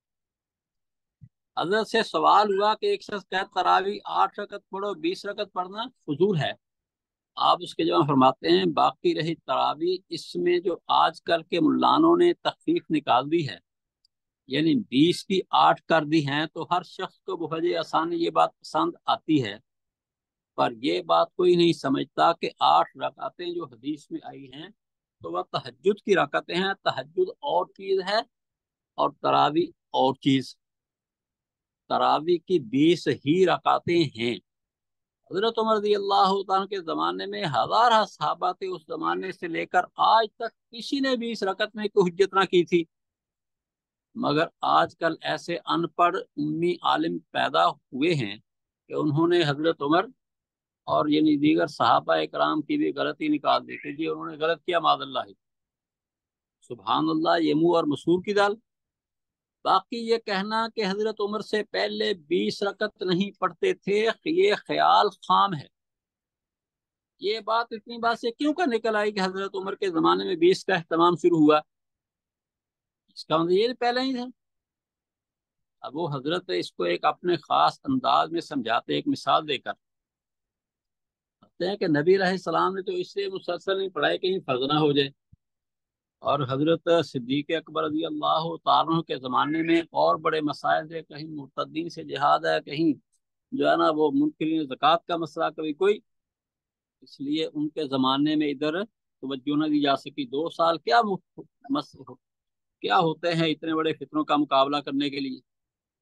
S1: हजरत से सवाल हुआ कि एक शख्स कह तरावी आठ रकत पढ़ो, बीस रकत पढ़ना फजूल है। आप उसके जवाब फरमाते हैं बाकी रही तरावी, इसमें जो आजकल के मुल्लानों ने तखफीफ निकाल दी है, यानी बीस की आठ कर दी हैं, तो हर शख्स को बवजह आसानी ये बात पसंद आती है। पर ये बात कोई नहीं समझता कि आठ रकातें जो हदीस में आई हैं, तो वह तहज्जुद की रकातें हैं। तहज्जुद और चीज है और तरावी और चीज। तरावी की बीस ही रकातें हैं। हजरत उमर रज़ी अल्लाह तआला के जमाने में हजार सहाबा थे, उस जमाने से लेकर आज तक किसी ने भी इस रकत में कोई हुज्जत ना की थी। मगर आजकल ऐसे अनपढ़ उम्मी आलिम पैदा हुए हैं कि उन्होंने हजरत उमर और यानी दीगर सहाबा इकराम की भी गलती निकाल दी कि जी उन्होंने गलत किया, मादल्ला। सुबहान अल्लाह, ये मुंह और मसूर की दाल। बाकी ये कहना कि हजरत उमर से पहले बीस रकत नहीं पढ़ते थे, ये ख्याल खाम है। ये बात इतनी बात से क्यों का निकल आई कि हजरत उमर के जमाने में बीस का अहतमाम शुरू हुआ? इसका मतलब ये पहले ही था। अब वो हजरत इसको एक अपने खास अंदाज में समझाते, एक मिसाल देकर कहते हैं कि नबी अलैहिस्सलाम ने तो इसलिए मुसलसल नहीं पढ़ाई कहीं फर्ज ना हो जाए। और हजरत सिद्दीक अकबर रज़ी अल्लाह तआला के ज़माने में और बड़े मसाइल थे, कहीं मुर्तद्दीन से जिहाद है, कहीं जो है ना वो मुनकिरीन ज़कात का मसला, कभी कोई। इसलिए उनके ज़माने में इधर तवज्जो न दी जा सकी। दो साल क्या मु- मस, क्या होते हैं इतने बड़े फितनों का मुकाबला करने के लिए।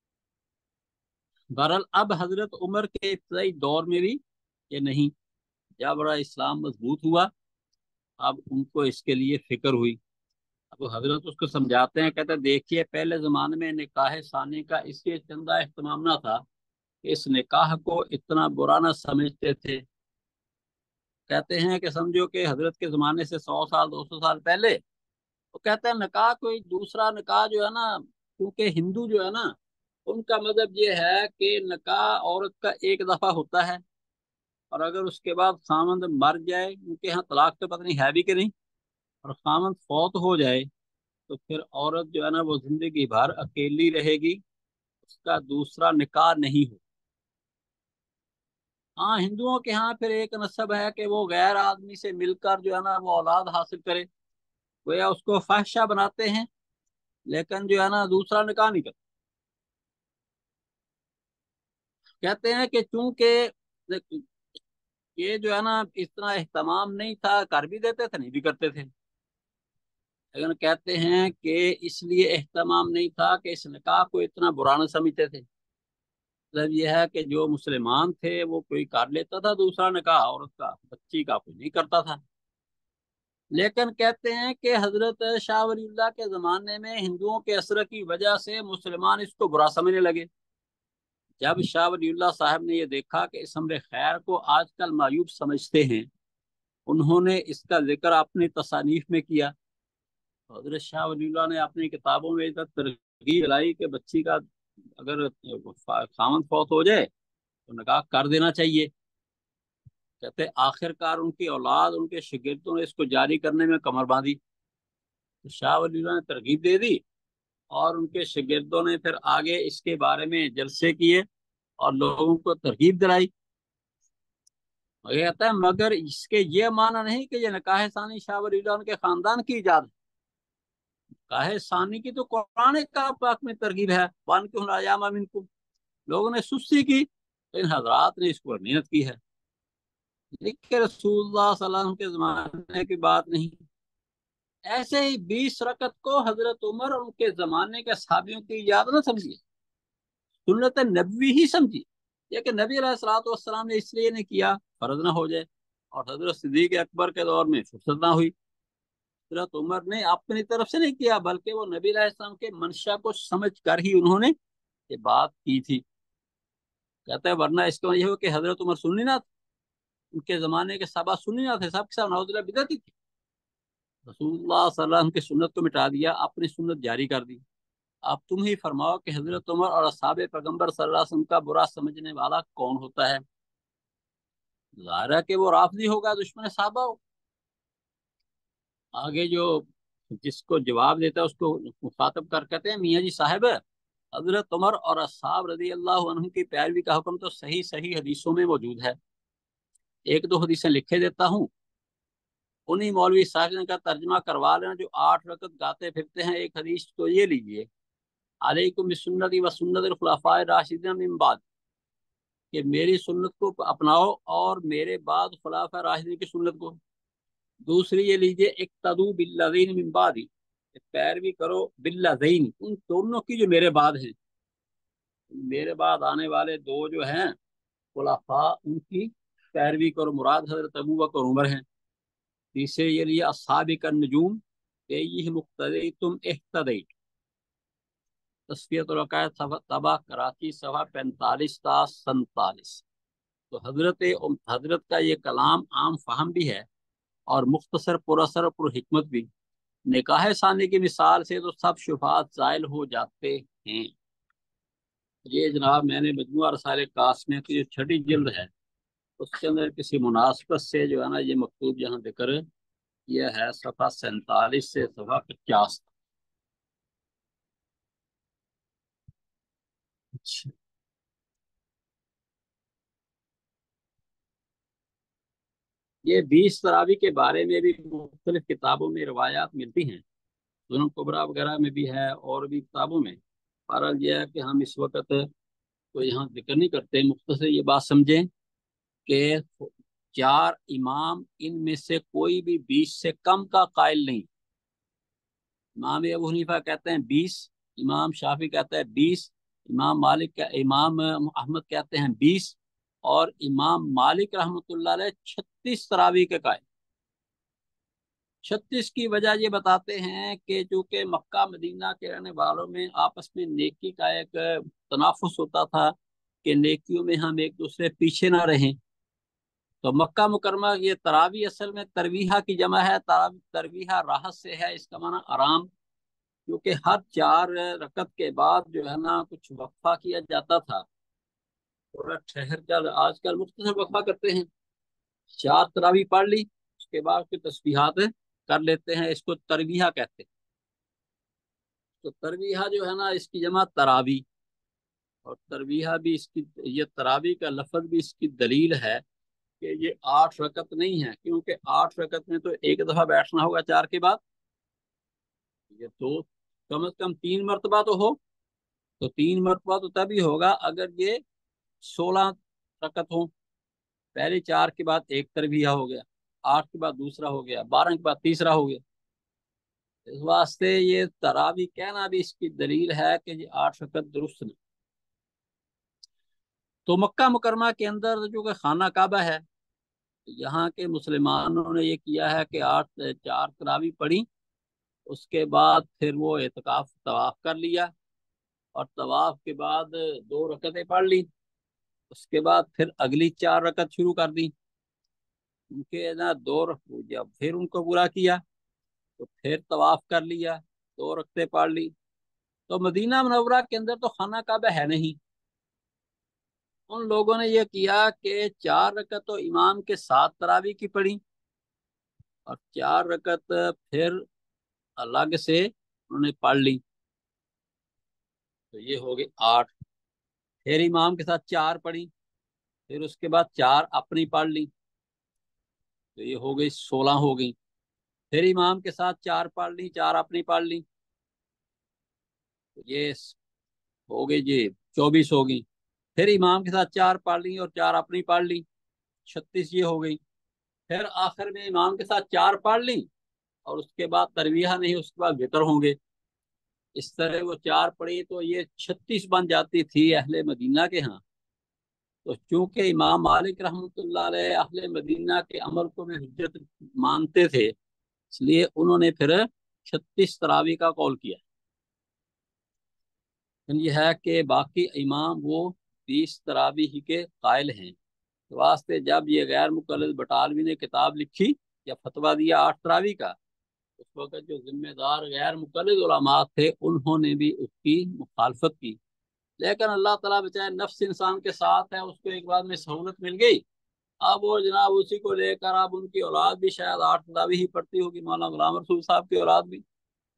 S1: बहरहाल अब हजरत उमर के इब्तदाई दौर में भी ये नहीं, जब बड़ा इस्लाम मजबूत हुआ, अब उनको इसके लिए फिक्र हुई। अब हजरत उसको समझाते हैं, कहते हैं देखिए पहले जमाने में निकाह सानी का इसलिए चंदा इस्तेमाल ना था कि इस निकाह को इतना बुरा ना समझते थे। कहते हैं कि समझो कि हजरत के जमाने से सौ साल दो सौ साल पहले, तो कहते हैं निकाह कोई दूसरा निकाह जो है ना, क्योंकि हिंदू जो है ना, उनका मजहब ये है कि निकाह औरत का एक दफा होता है, और अगर उसके बाद खामंद मर जाए, उनके यहाँ तलाक तो पता नहीं है भी कि नहीं, और खामंद फौत हो जाए, तो फिर औरत जो है ना वो जिंदगी भर अकेली रहेगी, उसका दूसरा निकाह नहीं हो। हाँ, हिंदुओं के यहाँ फिर एक नस्ब है कि वो गैर आदमी से मिलकर जो है ना वो औलाद हासिल करे, गोया उसको फाहिशा बनाते हैं, लेकिन जो है ना दूसरा निकाह नहीं करते। कहते हैं कि चूंकि ये जो है ना इतना एहतमाम नहीं था, कर भी देते थे नहीं भी करते थे, लेकिन कहते हैं कि इसलिए एहतमाम नहीं था कि इस निकाह को इतना बुरा न समझते थे। मतलब यह है कि जो मुसलमान थे वो कोई कर लेता था दूसरा निकाह औरत का, बच्ची का कोई नहीं करता था। लेकिन कहते हैं कि हजरत शाह वलीउल्लाह के जमाने में हिंदुओं के असर की वजह से मुसलमान इसको बुरा समझने लगे। जब शाह वलीउल्लाह साहब ने यह देखा कि इस अम्र खैर को आजकल मायूब समझते हैं, उन्होंने इसका जिक्र अपनी तसानीफ में किया। तो हजरत शाह वलीउल्लाह ने अपनी किताबों में इधर तरगीब लाई कि बच्ची का अगर खामन फौत हो जाए तो निकाह कर देना चाहिए। कहते आखिरकार उनकी औलाद, उनके शागिर्दों ने इसको जारी करने में कमर बांधी। तो शाह वली ने तरगीब दे दी, और उनके शागिर्दों ने फिर आगे इसके बारे में जलसे किए और लोगों को तरगीब दिलाई। और ये कहता है मगर इसके ये माना नहीं कि ये निकाह सानी शाह वली के खानदान की इजाद है। निकाह सानी की तो कुरान का पाक में तरगीब है, वान के हुलायामा मिनकुम। लोगों ने सुस्ती की, तो इन हजरात ने इसको मेहनत की है। लेकिन रसूलुल्लाह सल्लल्लाहु अलैहि वसल्लम के जमाने की बात नहीं। ऐसे ही बीस रकत को हजरत उमर और उनके जमाने के सहाबियों की याद ना समझिए, सुन्नत नबवी ही समझिए। ये कि नबी अलैहिस्सलाम ने इसलिए नहीं किया फर्ज ना हो जाए, और हजरत सिद्दीक अकबर के दौर में फुर्सत ना हुई। हजरत उमर ने अपनी तरफ से नहीं किया, बल्कि वो नबी अलैहिस्सलाम के मंशा को समझ कर ही उन्होंने ये बात की थी। कहते हैं वरना इसका ये हो कि हजरत उमर सुन्नी ना थे, उनके जमाने के साहबा सुन्नी ना थे, सब के सब नाउजुबिल्लाह बिदअती थे। रसूलुल्लाह सल्लल्लाहु अलैहि वसल्लम की सुन्नत को मिटा दिया, अपनी सुन्नत जारी कर दी। अब तुम ही फरमाओ कि हजरत उमर और असहाबे पैगंबर सल्लल्लाहु अलैहि वसल्लम का बुरा समझने वाला कौन होता है? जाहिर है कि वो राफजी होगा, दुश्मन साहबा हो। आगे जो जिसको जवाब देता है उसको मुखातब कर कहते हैं मियाँ जी साहब, हजरत उमर और असहाब रजी अल्लाह अन्हुम की पैरवी का हुक्म तो सही सही हदीसों में मौजूद है। एक दो हदीसें लिखे देता हूँ, उन्हीं मौलवी साहब का तर्जमा करवा लेना जो आठ रकत गाते फिरते हैं। एक हदीस तो ये लीजिए, अलैकुम बिसुन्नती व सुन्नतिल खुलफाए राशिदीन मिन बाद, कि मेरी सुन्नत को अपनाओ और मेरे बाद खुलाफा राशिदीन की सुन्नत को। दूसरी ये लीजिए, इक्तदू बिल्लज़ीन मिन बादी, पैरवी करो बिल्लज़ीन, उन दोनों की जो मेरे बाद हैं। मेरे बाद आने वाले दो जो हैं खुलाफा, उनकी पैरवी करो, मुराद हजरत अबू बकर उमर हैं। तीसरे ये लिए अस्हाबिक नजूम, ये मुक्तदी तुम इhtदई, तस्फियतुल अकायद तबा कराची सवा पैंतालीस ता सैंतालीस। तो हजरत हजरत का ये कलाम आम फहम भी है और मुख्तसर पुरअसर और पुरहिकमत भी। निकाह सानी की मिसाल से तो सब शुबात जायल हो जाते हैं। ये जनाब मैंने मजमुआ रसाले कासमिया की जो छठी जिल्द है उसके अंदर किसी मुनासबत से जो है ना ये मकतूब यहाँ जिक्र यह है, सफा सैंतालीस से सफा पचास। अच्छा, ये बीस तरावी के बारे में भी मुख्तलिफ किताबों में रवायात मिलती हैं, सुनन कुबरा वगैरह में भी है और भी किताबों में। बहरहाल यह है कि हम इस वक्त तो यहाँ जिक्र नहीं करते, मुख्तसर ये बात समझें कि चार इमाम, इनमें से कोई भी बीस से कम का कायल नहीं। इमाम अबू हनीफा कहते हैं बीस, इमाम शाफी कहता है बीस, इमाम मालिक का इमाम अहमद कहते हैं बीस, और इमाम मालिक रहमतुल्लाह अलैह छत्तीस तरावी के कायल। छत्तीस की वजह ये बताते हैं कि चूंकि मक्का मदीना के रहने वालों में आपस में नेकी का एक तनाफुस होता था कि नेकियों में हम एक दूसरे पीछे ना रहें। तो मक्का मुकरमा ये तरावी असल में तरवीहा की जमा है, तरावी तरवीहा राहत से है, इसका माना आराम। क्योंकि हर चार रकत के बाद जो है ना कुछ वक्फा किया जाता था, थोड़ा ठहर कर। आजकल मुख्तसर वक्फा करते हैं, चार तरावी पढ़ ली उसके बाद फिर तस्बीहात कर लेते हैं, इसको तरवीहा कहते हैं। तो तरवीहा जो है ना इसकी जमा तरावी, और तरवीहा भी इसकी, ये तरावी का लफ्ज भी इसकी दलील है कि ये आठ रकत नहीं है, क्योंकि आठ रकत में तो एक दफा बैठना होगा चार के बाद, ये तो कम से कम तीन मरतबा तो हो। तो तीन मरतबा तो तभी होगा अगर ये सोलह रकत हो। पहले चार के बाद एक तरबिया हो गया, आठ के बाद दूसरा हो गया, बारह के बाद तीसरा हो गया। इस वास्ते ये तरावी कहना भी इसकी दलील है कि ये आठ रकत दुरुस्त नहीं। तो मक्का मुकरमा के अंदर जो कि खाना काबा है, यहाँ के मुसलमानों ने ये किया है कि आठ चार तरावी पढ़ी, उसके बाद फिर वो एतकाफ तवाफ कर लिया, और तवाफ के बाद दो रकतें पढ़ ली। उसके बाद फिर अगली चार रकत शुरू कर दी। उनके ना दो रक- जब फिर उनको पूरा किया तो फिर तवाफ कर लिया, दो रकतें पढ़ ली। तो मदीना मनव्वरा के अंदर तो खाना काबा है नहीं। उन लोगों ने यह किया कि चार रकत तो इमाम के साथ तरावी की पढ़ी, और चार रकत फिर अलग से उन्होंने पढ़ ली। तो ये हो गई आठ। फिर इमाम के साथ चार पढ़ी, फिर उसके बाद चार अपनी पढ़ ली, तो ये हो गई सोलह हो गई। फिर इमाम के साथ चार पढ़ ली, चार अपनी पढ़ ली, तो ये हो गई जी चौबीस हो गई। پھر امام کے ساتھ چار پڑھ لی اور چار اپنی پڑھ لی، چھتیس یہ ہو گئی۔ پھر آخر میں امام کے ساتھ چار پڑھ لی اور اس کے بعد ترویحہ نہیں، اس کے بعد وطر ہوں گے۔ اس طرح وہ چار پڑھی تو یہ چھتیس بن جاتی تھی اہل مدینہ کے ہاں۔ تو چونکہ امام مالک رحمۃ اللہ علیہ اہل مدینہ کے عمل کو میں حجت مانتے تھے، اس لیے انہوں نے پھر چھتیس تراویح کا قول کیا۔ یہ ہے کہ باقی امام وہ بیس تراویح کے قائل ہیں۔ واسطے جب یہ غیر مقلد بٹالوی نے کتاب لکھی یا فتویٰ دیا آٹھ تراویح کا، اس وقت جو ذمہ دار غیر مقلد علماء تھے انہوں نے بھی اس کی مخالفت کی، لیکن اللہ تعالیٰ بچائے نفس انسان کے ساتھ ہے، اس کو ایک بار میں سہولت مل گئی، اب وہ جناب اسی کو لے کر اب ان کی اولاد بھی شاید آٹھ تراویح ہی پڑھتی ہوگی، مولانا غلام رسول صاحب کی اولاد بھی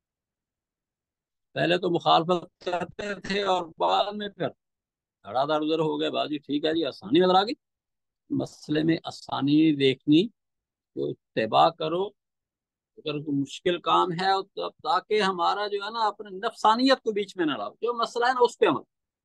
S1: پہلے تو مخالفت کرتے تھے اور بعد میں پھر دھڑا دھڑ ادھر ہو گئے، بازی ٹھیک ہے جی آسانی نظر آ گئی۔ مسئلے میں آسانی دیکھنی تو اتباع کرو، اگر کوئی مشکل کام ہے تو تاکہ ہمارا جو ہے نا اپنے نفسانیت کو بیچ میں نہ لاؤ، جو مسئلہ ہے نا اس پہ عمل۔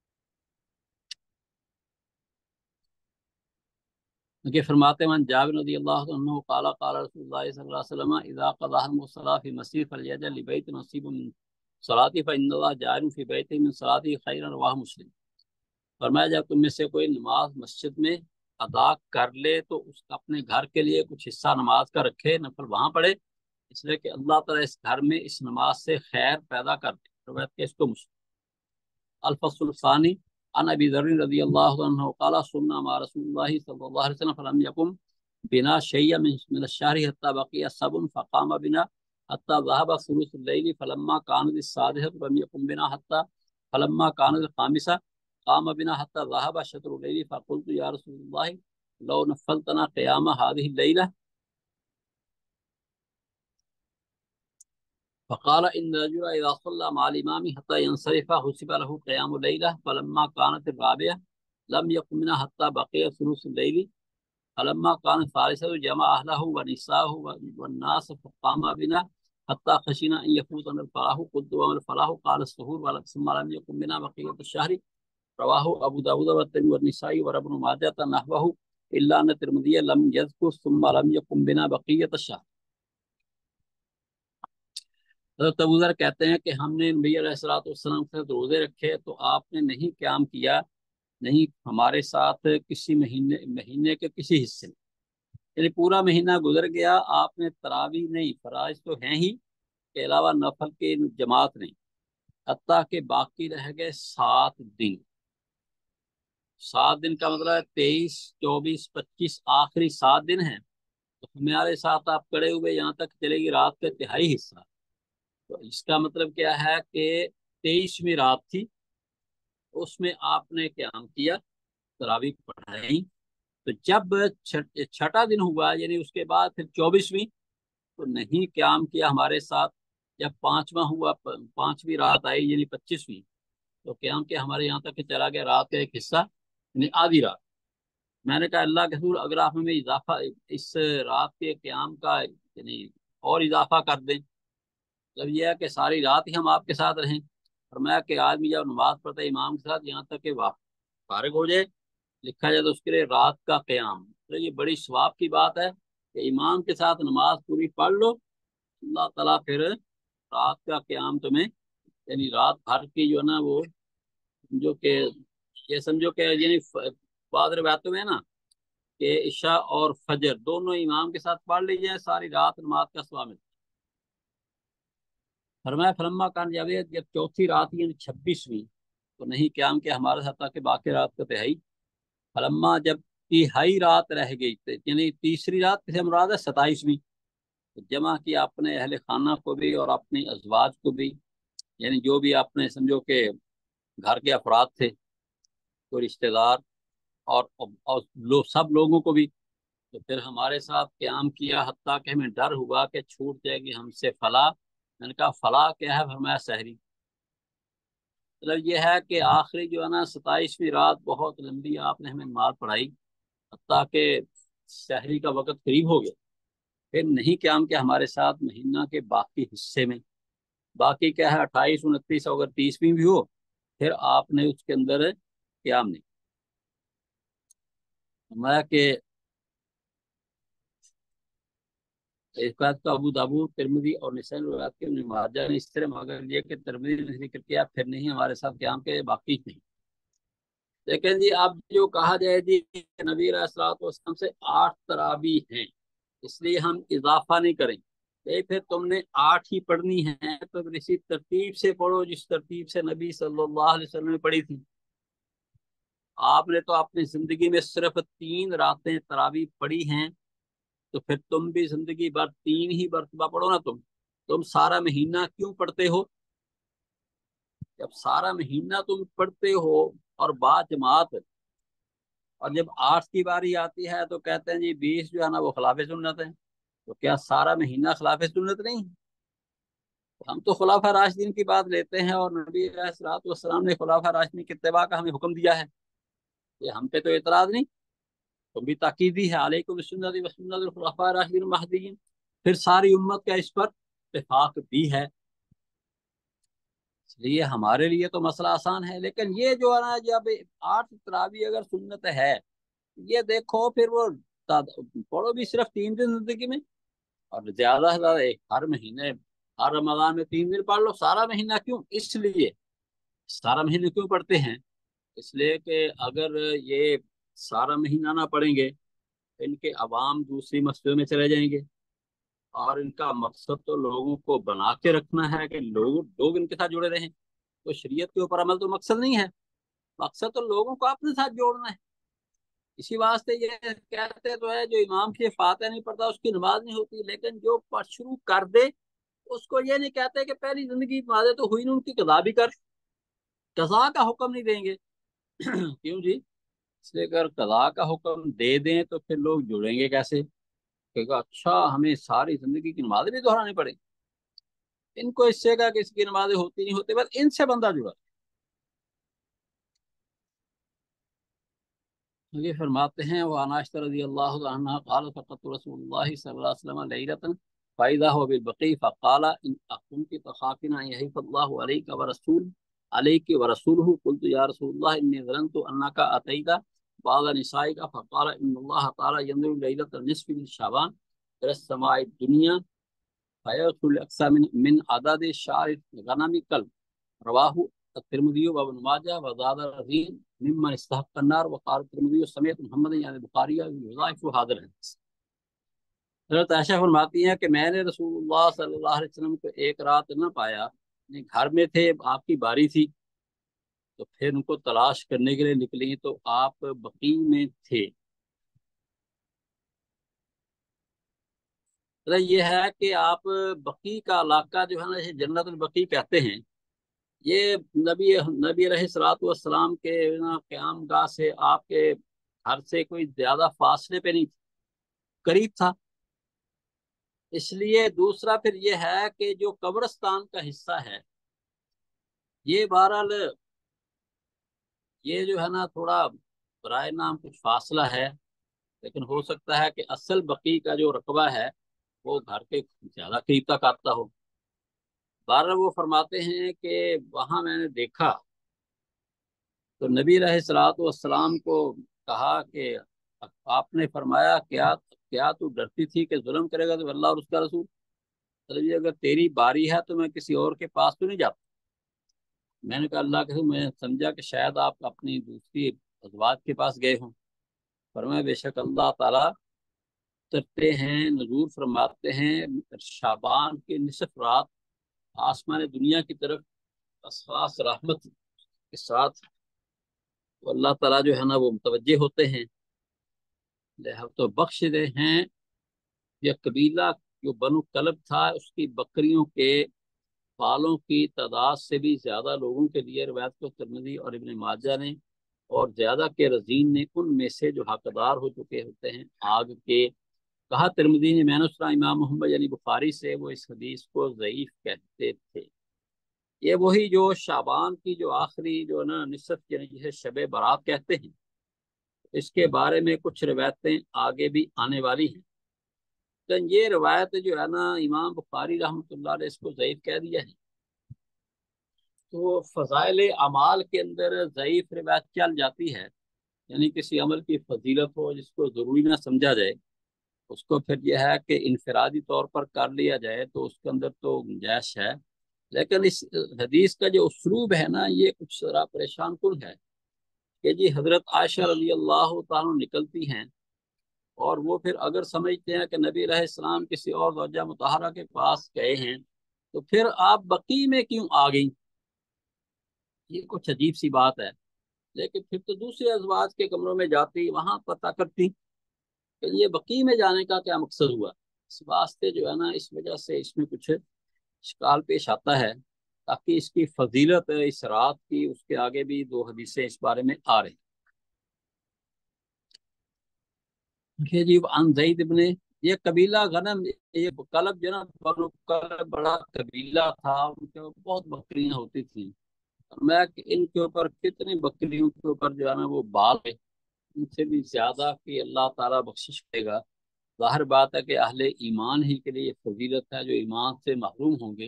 S1: کہ فرماتے ہیں جابر رضی اللہ عنہ قال قال رسول اللہ صلی اللہ علیہ وسلم اذا قضى الصلاة في مسجد فليجعل لبيت نصيب من صلاته فإن الله جاعل في بيته من صلاته خيرا، رواه مسلم۔ فرمایا جب تم میں سے کوئی نماز مسجد میں ادا کر لے تو اس کا اپنے گھر کے لیے کچھ حصہ نماز کا رکھے، نفل وہاں پڑھے، اس لیے کہ اللہ تعالیٰ اس گھر میں اس نماز سے خیر پیدا کر دے۔ روایت کے اس کو مسلم۔ الفصل الثانی عن ابی ذر رضی اللہ عنہ قال صمنا مع رسول اللہ صلی اللہ علیہ وسلم فلم یقم بنا شیئا من الشہر حتی بقی سبع فقام بنا حتی ذهب ثلث اللیل فلما كانت السادسة فلم یقم بنا حتی فلما كانت الخامسة قام بنا حتى ذهب شطر الليل فقلت يا رسول الله لو نفلتنا قيام هذه الليلة، فقال إن الرجل إذا صلى مع الإمام حتى ينصرف حسب له قيام الليلة، فلما كانت الرابعة لم يقم منها حتى بقي ثلث الليل، فلما كانت الثالثة جمع أهله ونساءه والناس فقام بنا حتى خشينا أن يفوتنا الفلاح، قلت وما الفلاح؟ قال السحور، ثم لم يقم بنا بقية الشهر، رواہ ابو داود والترمذی والنسائی وابن ماجہ نحوہ الا ان الترمذی لم یذکر ثم لم یقم بنا بقیۃ الشہر۔ حضرت ابو ذر کہتے ہیں کہ ہم نے نبی علیہ الصلوۃ والسلام کے روزے رکھے تو آپ نے نہیں قیام کیا، نہیں ہمارے ساتھ کسی مہینے مہینے کے کسی حصے میں، یعنی پورا مہینہ گزر گیا آپ نے تراویح نہیں، فرائض تو ہیں ہی کے علاوہ نفل کے جماعت نہیں، حتیٰ کہ باقی رہ گئے سات دن۔ سات دن کا مطلب ہے تیئیس چوبیس پچیس آخری سات دن ہیں، تو ہمارے ساتھ آپ کڑے ہوئے یہاں تک چلے گی رات کا تہائی حصہ، تو اس کا مطلب کیا ہے کہ تیئیسویں رات تھی، اس میں آپ نے قیام کیا، تراویح پڑھائی، تو جب چھٹا دن ہوا یعنی اس کے بعد پھر چوبیسویں تو نہیں قیام کیا ہمارے ساتھ، جب پانچواں ہوا پانچویں رات آئی یعنی پچیسویں تو قیام کیا ہمارے یہاں تک کہ چلا گیا رات کا ایک حصہ یعنی آدھی رات۔ میں نے کہا اللہ کے حضور اگر آپ ہمیں اضافہ اس رات کے قیام کا یعنی اور اضافہ کر دیں، مطلب یہ ہے کہ ساری رات ہی ہم آپ کے ساتھ رہیں۔ فرمایا کہ آدمی جب نماز پڑھتا ہے امام کے ساتھ یہاں تک کہ فارغ ہو جائے لکھا جائے تو اس کے لیے رات کا قیام، تو یہ بڑی ثواب کی بات ہے کہ امام کے ساتھ نماز پوری پڑھ لو، اللہ تعالیٰ پھر رات کا قیام تمہیں یعنی رات بھر کی جو ہے نا وہ جو کہ یہ سمجھو کہ یعنی بعض روایتوں میں ہے نا کہ عشاء اور فجر دونوں امام کے ساتھ پڑھ لی جائے ساری رات نماز کا ثواب ملتا ہے۔ فرمایا فلما کان جاوید جب چوتھی رات یعنی چھبیسویں تو نہیں قیام کیا ہمارے ساتھ کہ باقی رات کا تہائی، فلما جب تہائی رات رہ گئی یعنی تیسری رات سے مراد ہے ستائیسویں، جمع کیا اپنے اہل خانہ کو بھی اور اپنی ازواج کو بھی، یعنی جو بھی آپ نے سمجھو کہ گھر کے افراد تھے کوئی رشتہ دار اور, اور لو سب لوگوں کو بھی، تو پھر ہمارے ساتھ قیام کیا حتیٰ کہ ہمیں ڈر ہوا کہ چھوٹ جائے گی ہم سے فلاح۔ میں نے کہا فلاح کیا ہے؟ فرمایا سحری، مطلب یہ ہے کہ آخری جو ہے نا ستائیسویں رات بہت لمبی آپ نے ہمیں نماز پڑھائی حتیٰ کہ سحری کا وقت قریب ہو گیا، پھر نہیں قیام کیا ہمارے ساتھ مہینہ کے باقی حصے میں، باقی کیا ہے اٹھائیس انتیس اگر تیسویں بھی ہو پھر آپ نے اس کے اندر قیام نہیں۔ मैं कि इस बात को अबू दाऊद, तिरमिजी और निसाई ने रिवायत की, इब्न माजा ने इस तरह, मगर ये कि तिरमिजी ने जिक्र किया फिर नहीं हमारे साथ क्याम के बाकी नहीं। लेकिन जी अब जो कहा जाए जी नबी अलैहिस्सलाम से आठ तरावी हैं, इसलिए हम इजाफा नहीं करें। नहीं, फिर तुमने आठ ही पढ़नी है तो फिर इसी तरतीब से पढ़ो जिस तरतीब से नबी सल्लल्लाहु अलैहि वसल्लम ने पढ़ी थी। आपने तो अपनी जिंदगी में सिर्फ तीन रातें तरावी पढ़ी हैं, तो फिर तुम भी जिंदगी भर तीन ही मरतबा पढ़ो ना। तुम तुम सारा महीना क्यों पढ़ते हो? जब सारा महीना तुम पढ़ते हो और बाद जमात, और जब आठ की बारी आती है तो कहते हैं जी बीस जो है ना वो खिलाफ सुन्नत है। तो क्या सारा महीना खिलाफ सुन्नत नहीं? हम तो खुलाफा राशिदीन की बात लेते हैं, और नबी अलैहिस्सलाम ने खुलाफा राशिदीन के इत्तिबा का हमें हुक्म दिया है। ये हम पे तो एतराज नहीं, तुम भी ताकीदी है अलैकुम बिसुन्नती व सुन्नतिल खुलफाए राशिदीन महदीयीन। फिर सारी उम्मत का इस पर इत्तेफाक भी है, इसलिए हमारे लिए तो मसला आसान है। लेकिन ये जो है ना, जब आठ तरावी अगर सुन्नत है, ये देखो फिर वो ताद- पढ़ो भी सिर्फ तीन दिन जिंदगी में, और ज्यादा से ज्यादा एक हर महीने, हर रमजान में तीन दिन पढ़ लो। सारा महीना क्यों? इसलिए सारा महीने क्यों पढ़ते हैं? इसलिए कि अगर ये सारा महीना ना पढ़ेंगे, इनके अवाम दूसरी मस्जिदों में चले जाएंगे, और इनका मकसद तो लोगों को बना के रखना है कि लोग लोग इनके साथ जुड़े रहें। तो शरीयत के ऊपर अमल तो मकसद नहीं है, मकसद तो लोगों को अपने साथ जोड़ना है। इसी वास्ते ये कहते तो है जो इमाम की फातिहा नहीं पढ़ता उसकी नमाज नहीं होती, लेकिन जो पढ़ शुरू कर दे उसको ये नहीं कहते कि पहली जिंदगी नमाजें तो हुई नहीं, उनकी कज़ा भी कर। कज़ा का हुक्म नहीं देंगे क्यों जी? इसलिए अगर कज़ा का हुक्म दे दें तो फिर लोग जुड़ेंगे कैसे? क्योंकि अच्छा हमें सारी जिंदगी की नमाजें भी दोहरानी पड़ेगी। इनको इससे का किसी की नमाजें होती नहीं होती, बस इनसे बंदा जुड़ा। ये फरमाते हैं वो अनाइशा रज़ी अल्लाह अन्हा क़ालत फ़क़त रसूलुल्लाह सल्लल्लाहु अलैहि वसल्लम लैलतन फ़इज़ा हुवा बिल बक़ी फ़क़ाल इन अकुंति तख़ाफ़िना यहिफ़ल्लाहु अलैका व रसूल अलैकि व रसूलुहु क़ुल्तु या रसूलल्लाह इन्नी ज़ननतु अन्नका अतैता बअद निसाइका फ़क़ाल इन्नल्लाह तआला यंज़ुरु लैलतल निस्फ़ि मिन शअबान इला समाई दुनिया फ़यग़फ़िरु लिअक़सा मिन मिन अदद शार गनमी कल्ब। रवाहु तिरमिज़ी व इब्न माजा व ज़ादा रज़ीन मिम्मन इस्तहक़्क़ अन्नार व क़ाल तिरमिज़ी समेत मुहम्मद यानी बुखारी युज़ाइफ़ु हाज़िल हदीस। हज़रत आयशा फरमाती हैं कि मैंने रसूलुल्लाह सल्लल्लाहु अलैहि वसल्लम को एक रात न पाया, नहीं, घर में थे, आपकी बारी थी, तो फिर उनको तलाश करने के लिए निकली तो आप बकी में थे। मतलब ये है कि आप बकी का इलाका जो है ना, जन्नत जन्नतुल बकी कहते हैं। ये नबी नबी अलैहिस्सलातु वस्सलाम के ना क़याम गाह से आपके घर से कोई ज्यादा फासले पे नहीं, करीब था। इसलिए दूसरा फिर ये है कि जो कब्रिस्तान का हिस्सा है, ये बहरहाल ये जो है ना थोड़ा बराए नाम कुछ फासला है, लेकिन हो सकता है कि असल बकी का जो रकबा है वो घर के ज्यादा करीब तक आता हो। बहरहाल वो फरमाते हैं कि वहां मैंने देखा तो नबी अलैहिस्सलातु वस्सलाम को कहा कि आपने फरमाया क्या क्या तू डरती थी कि जुल्म करेगा तो अल्लाह और उसका रसूल? मतलब ये अगर तेरी बारी है तो मैं किसी और के पास तो नहीं जाता। मैंने कहा अल्लाह के रसूल, मैं समझा कि शायद आप अपनी दूसरी अज़वाज के पास गए हों। फरमाया बेशक अल्लाह ताला उतरते हैं, नजूर फरमाते हैं शाबान के निसफ रात आसमान दुनिया की तरफ खास रहमत के साथ। तो अल्लाह ताला जो है ना वो मुतवज्जे होते हैं, लिहाजा तो बख्श रहे हैं। यह कबीला जो बनु कलब था उसकी बकरियों के बालों की तादाद से भी ज्यादा लोगों के लिए रिवायत को तिरमिज़ी और इब्न माजा ने और ज्यादा के रजीन ने उनमें से जो हकदार हो चुके होते हैं आग के। कहा तिरमिज़ी ने, मैंने सुना इमाम मोहम्मद यानी बुखारी से, वो इस हदीस को ज़ईफ कहते थे। ये वही जो शाबान की जो आखिरी जो ना निसफ यानी जिसे शब बारात कहते हैं, इसके बारे में कुछ रिवायतें आगे भी आने वाली हैं। तो ये रिवायत जो है ना इमाम बुखारी रहमतुल्लाह अलैह इसको ज़ईफ कह दिया है। तो फजाइल अमाल के अंदर ज़ईफ रिवायत चल जाती है, यानी किसी अमल की फजीलत हो जिसको ज़रूरी ना समझा जाए, उसको फिर यह है कि इनफरादी तौर पर कर लिया जाए तो उसके अंदर तो गुंजाइश है। लेकिन इस हदीस का जो उसलूब है ना, ये कुछ जरा परेशान कुन है कि जी हजरत आयशा रज़ी अल्लाह तआला निकलती हैं और वो फिर अगर समझते हैं कि नबी अलैहिस्सलाम किसी और ज़ौजा मुतहरा के पास गए हैं तो फिर आप बकी में क्यों आ गई। ये कुछ अजीब सी बात है। लेकिन फिर तो दूसरे अजवाज के कमरों में जाती, वहां पता करती कि ये बकी में जाने का क्या मकसद हुआ। इस वास्ते जो है ना, इस वजह से इसमें कुछ इश्काल पेश आता है, ताकि इसकी फजीलत इस रात की, उसके आगे भी दो हदीसें इस बारे में आ रही। देखिए जी, अन ज़ैद इब्ने, ये कबीला गनम, ये कलब जो ना, बनु कलब बड़ा कबीला था, उनके बहुत बकरियां होती थी। मैं कि इनके ऊपर कितनी बकरियों के ऊपर जो है ना वो बाल है, उनसे भी ज्यादा कि अल्लाह ताला बख्शिश करेगा। जाहिर बात है कि अहले ईमान ही के लिए ये फजीलत है, जो ईमान से महरूम होंगे।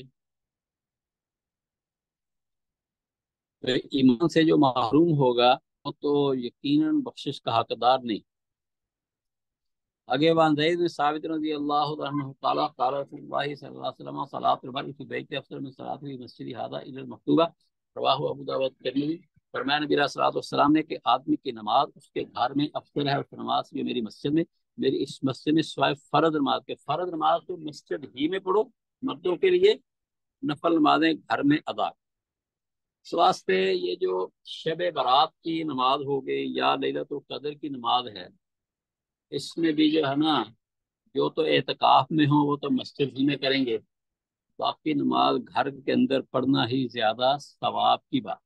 S1: तो ईमान से जो महरूम होगा वो तो यकीनन बख्शिश का हकदार नहीं। आगे वान ज़ैद बिन साबित रज़ी अल्लाह अन्हु क़ाल क़ाल रसूलुल्लाह सल्लल्लाहु अलैहि वसल्लम सलातुल मरइ फी बैति अफ़ज़ल मिन सलातिही मस्जिदी हाज़ा इल्ला मक्तूबा, रवाहु अबू दाऊद तिरमिज़ी। फरमाया नबी अलैहि सलाम ने कि आदमी की नमाज उसके घर में अफजल है उस नमाज की मेरी मस्जिद में, मेरी इस मस्जिद में सिवाय फर्ज नमाज के। फर्ज नमाज तो मस्जिद ही में पढ़ो मर्दों के लिए, नफल नमाजें घर में अदा। इस वास्ते ये जो शब बारात की नमाज हो गई या लैलतुल कद्र की नमाज है, इसमें भी जो है ना, जो तो एतकाफ में हो वो तो मस्जिद ही में करेंगे, बाकी नमाज घर के अंदर पढ़ना ही ज्यादा सवाब की बात।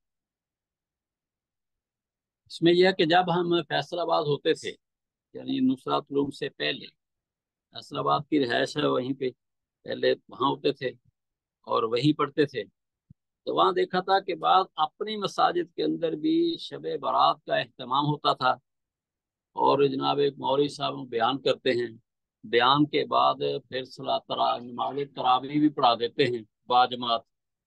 S1: इसमें यह है कि जब हम फैसलाबाद होते थे, यानी नुसरत रूम से पहले, फैसलाबाद की रिहायश है वहीं पे, पहले वहाँ होते थे और वहीं पढ़ते थे। तो वहाँ देखा था कि बाद अपनी मसाजिद के अंदर भी शब बारात का एहतमाम होता था। और जनाब एक मौलवी साहब बयान करते हैं, बयान के बाद फिर सला तरा नमाज तरावी भी पढ़ा देते हैं बाजमात।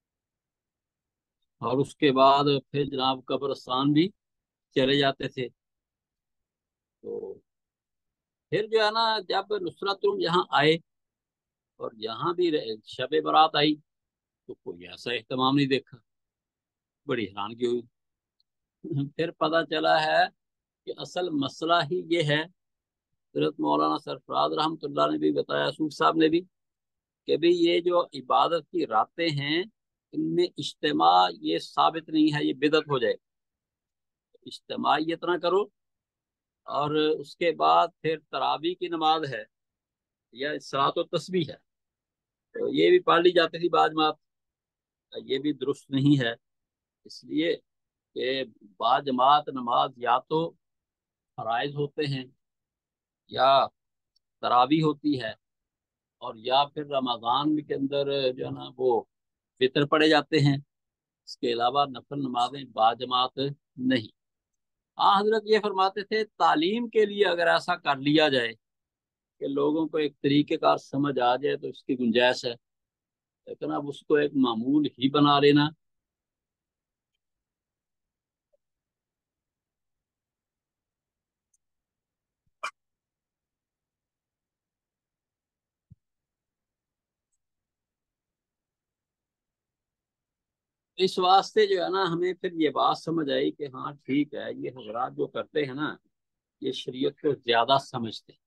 S1: और उसके बाद फिर जनाब कब्रस्तान भी चले जाते थे। तो फिर जो है ना, जब नुसरत यहाँ आए और यहाँ भी शब बारात आई तो कोई ऐसा एहतमाम नहीं देखा। बड़ी हैरानगी हुई। फिर पता चला है कि असल मसला ही ये है, हजरत मौलाना सरफराज रहमतुल्लाह ने भी बताया, सूफ साहब ने भी, कि भाई ये जो इबादत की रातें हैं, इनमें इज्तिमा ये साबित नहीं है, ये बिदत हो जाए। इज्तिमा इतना करो और उसके बाद फिर तरावी की नमाज है या सलात व तस्बीह है, तो ये भी पढ़ ली जाती थी बाजमात, ये भी दुरुस्त नहीं है। इसलिए कि बाजमात नमाज या तो फराइज होते हैं या तरावी होती है, और या फिर रमजान के अंदर जो है ना वो फितर पड़े जाते हैं। इसके अलावा नफल नमाजें बाजमात नहीं। हाँ, हजरत ये फरमाते थे तालीम के लिए अगर ऐसा कर लिया जाए कि लोगों को एक तरीकेकार समझ आ जाए तो इसकी गुंजाइश है, लेकिन अब उसको एक मामूल ही बना लेना। इस वास्ते जो है ना, हमें फिर ये बात समझ आई कि हाँ ठीक है, ये हजरात जो करते हैं ना, ये शरीयत को ज्यादा समझते हैं।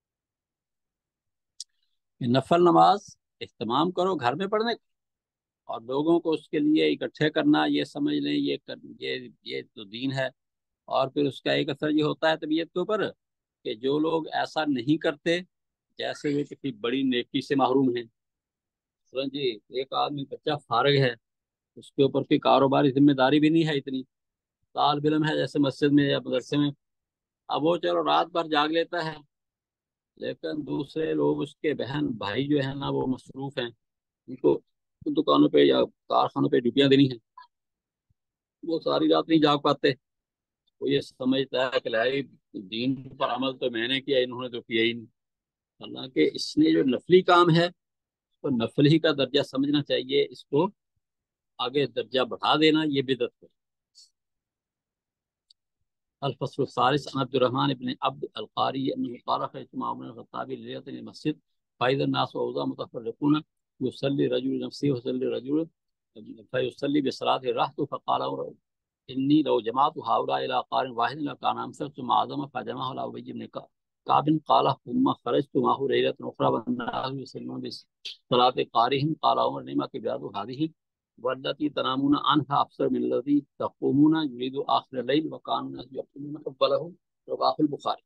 S1: कि नफल नमाज इस्तेमाम करो घर में पढ़ने का, और लोगों को उसके लिए इकट्ठे करना, ये समझ लें ये कर, ये ये तो दीन है। और फिर उसका एक असर ये होता है तबीयत के ऊपर कि जो लोग ऐसा नहीं करते, जैसे वे किसी बड़ी नेकी से महरूम हैं। समझ जी, एक आदमी बच्चा फारिग है, उसके ऊपर कोई कारोबारी जिम्मेदारी भी नहीं है इतनी, तालिब इल्म है जैसे मस्जिद में या मदरसे में, अब वो चलो रात भर जाग लेता है, लेकिन दूसरे लोग उसके बहन भाई जो है ना वो मसरूफ हैं, उनको दुकानों पे या कारखानों पे ड्यूटियां देनी है, वो सारी रात नहीं जाग पाते। वो ये समझता है कि लाई दीन पर अमल तो मैंने किया, इन्होंने तो किया ही नहीं। हालांकि इसने जो नफली काम है तो नफल ही का दर्जा समझना चाहिए, इसको आगे दर्जा बढ़ा देना ये बिदत है। الفصل الثالث عن عبد الرحمن بن عبد القاري انه قال خرجت مع عمر بن الخطاب ليله المسجد فاذا الناس اوضاع متفرقون يصلي رجل نفسه ويصلي رجل فيصلي بصلاه الرهط فقال عمر اني لو جمعت هؤلاء الى قار واحد لكان امسكت مع اعظم فجمعه الى ابي بن كعب قال ثم خرجت معه ليله اخرى والناس يصلون بصلاه قارهم قال عمر نعمت بلاد هذه والتي تنامون عنها افسر من الذي تقومون يريد اخر الليل وكانوا الناس يقومون قبله رواه البخاری۔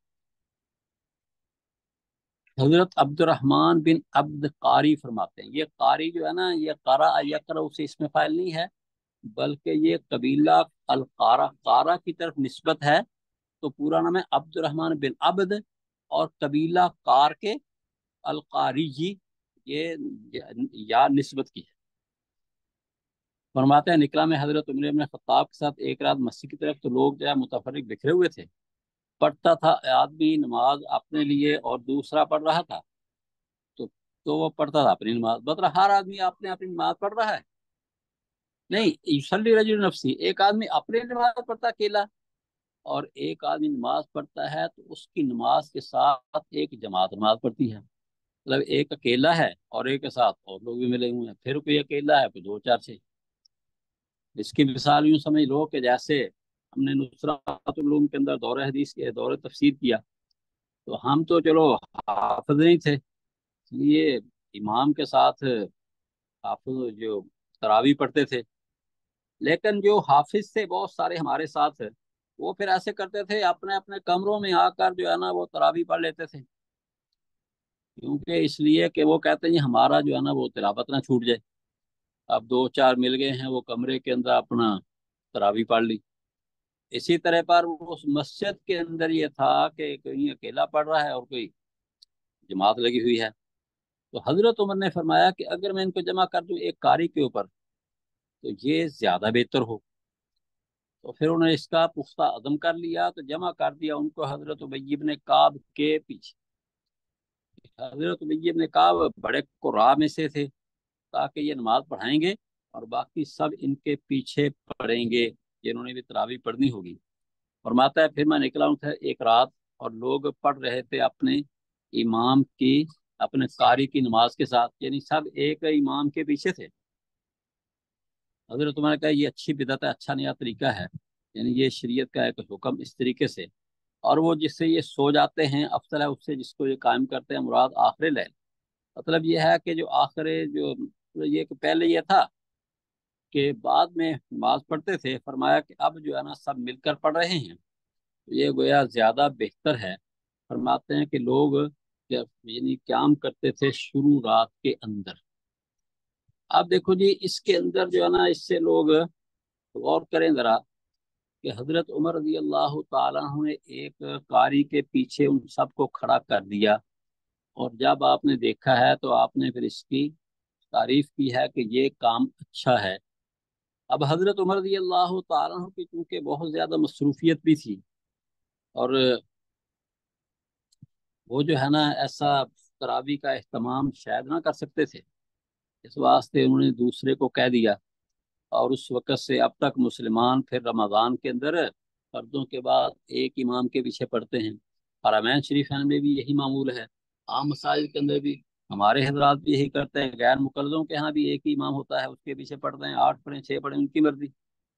S1: حضرت عبد الرحمن بن عبد قاری فرماتے ہیں، یہ قاری جو ہے نا، یہ قرأ یقرأ سے اس میں فاعل نہیں ہے، بلکہ یہ قبیلہ القارہ قارہ کی طرف نسبت ہے، تو پورا نام ہے عبد الرحمن بن عبد، اور قبیلہ قار کے القاری جی، یہ یا نسبت کی ہے۔ فرماتے ہیں نکلا میں حضرت عمر بن خطاب کے ساتھ ایک رات مسجد کی طرف، تو لوگ جو ہے متفرق بکھرے ہوئے تھے، پڑھتا تھا آدمی نماز اپنے لیے اور دوسرا پڑھ رہا تھا، تو تو وہ پڑھتا تھا اپنی نماز، مطلب ہر آدمی اپنے اپنی نماز پڑھ رہا ہے، نہیں یصلی رجل نفسی، ایک آدمی اپنی نماز پڑھتا اکیلا، اور ایک آدمی نماز پڑھتا ہے تو اس کی نماز کے ساتھ ایک جماعت نماز پڑھتی ہے، مطلب ایک اکیلا ہے اور ایک کے ساتھ اور لوگ بھی ملے ہوئے ہیں، پھر کوئی اکیلا ہے کوئی دو چار سے۔ اس کی مثال یوں سمجھ لو کہ جیسے ہم نے نصرت العلوم کے اندر دورہ حدیث کے دورہ تفسیر کیا، تو ہم تو چلو حافظ نہیں تھے، اس لیے امام کے ساتھ حافظ جو تراوی پڑھتے تھے، لیکن جو حافظ تھے بہت سارے ہمارے ساتھ، وہ پھر ایسے کرتے تھے اپنے اپنے کمروں میں آ کر جو ہے نا وہ تراوی پڑھ لیتے تھے، کیونکہ اس لیے کہ وہ کہتے ہیں ہمارا جو ہے نا وہ تلاوت نہ چھوٹ جائے، اب دو چار مل گئے ہیں وہ کمرے کے اندر اپنا تراوی پڑھ لی۔ اسی طرح پر وہ اس مسجد کے اندر یہ تھا کہ کوئی اکیلا پڑھ رہا ہے اور کوئی جماعت لگی ہوئی ہے، تو حضرت عمر نے فرمایا کہ اگر میں ان کو جمع کر دوں ایک قاری کے اوپر تو یہ زیادہ بہتر ہو، تو پھر انہوں نے اس کا پختہ عزم کر لیا، تو جمع کر دیا ان کو حضرت ابی بن کعب کے پیچھے۔ حضرت ابی بن کعب بڑے قراء میں سے تھے، تاکہ یہ نماز پڑھائیں گے اور باقی سب ان کے پیچھے پڑھیں گے جنہوں نے بھی تراویح پڑھنی ہوگی۔ فرماتا ہے پھر میں نکلا ہوں تھا ایک رات اور لوگ پڑھ رہے تھے اپنے امام کی اپنے قاری کی نماز کے ساتھ، یعنی سب ایک امام کے پیچھے تھے۔ حضرت عمر نے کہا یہ اچھی بدعت ہے، اچھا نیا طریقہ ہے، یعنی یہ شریعت کا ایک حکم اس طریقے سے، اور وہ جس سے یہ سو جاتے ہیں افضل ہے اس سے جس کو یہ قائم کرتے ہیں، مراد آخر لیل، مطلب یہ ہے کہ جو آخر جو یہ کہ پہلے یہ تھا کہ بعد میں نماز پڑھتے تھے، فرمایا کہ اب جو ہے نا سب مل کر پڑھ رہے ہیں، تو یہ گویا زیادہ بہتر ہے۔ فرماتے ہیں کہ لوگ یعنی قیام کرتے تھے شروع رات کے اندر۔ اب دیکھو جی اس کے اندر جو ہے نا اس سے لوگ غور کریں ذرا کہ حضرت عمر رضی اللہ تعالیٰ عنہ نے ایک قاری کے پیچھے ان سب کو کھڑا کر دیا، اور جب آپ نے دیکھا ہے تو آپ نے پھر اس کی تعریف کی ہے کہ یہ کام اچھا ہے۔ اب حضرت عمر رضی اللہ تعالیٰ عنہ کی چونکہ بہت زیادہ مصروفیت بھی تھی، اور وہ جو ہے نا ایسا تراویح کا اہتمام شاید نہ کر سکتے تھے، اس واسطے انہوں نے دوسرے کو کہہ دیا، اور اس وقت سے اب تک مسلمان پھر رمضان کے اندر فردوں کے بعد ایک امام کے پیچھے پڑھتے ہیں۔ حرمین شریفین میں بھی یہی معمول ہے، عام مساجد کے اندر بھی ہمارے حضرات بھی یہی کرتے ہیں، غیر مقلدوں کے ہاں بھی ایک ہی امام ہوتا ہے، اس کے پیچھے پڑھتے ہیں، آٹھ پڑھیں چھ پڑھیں ان کی مرضی۔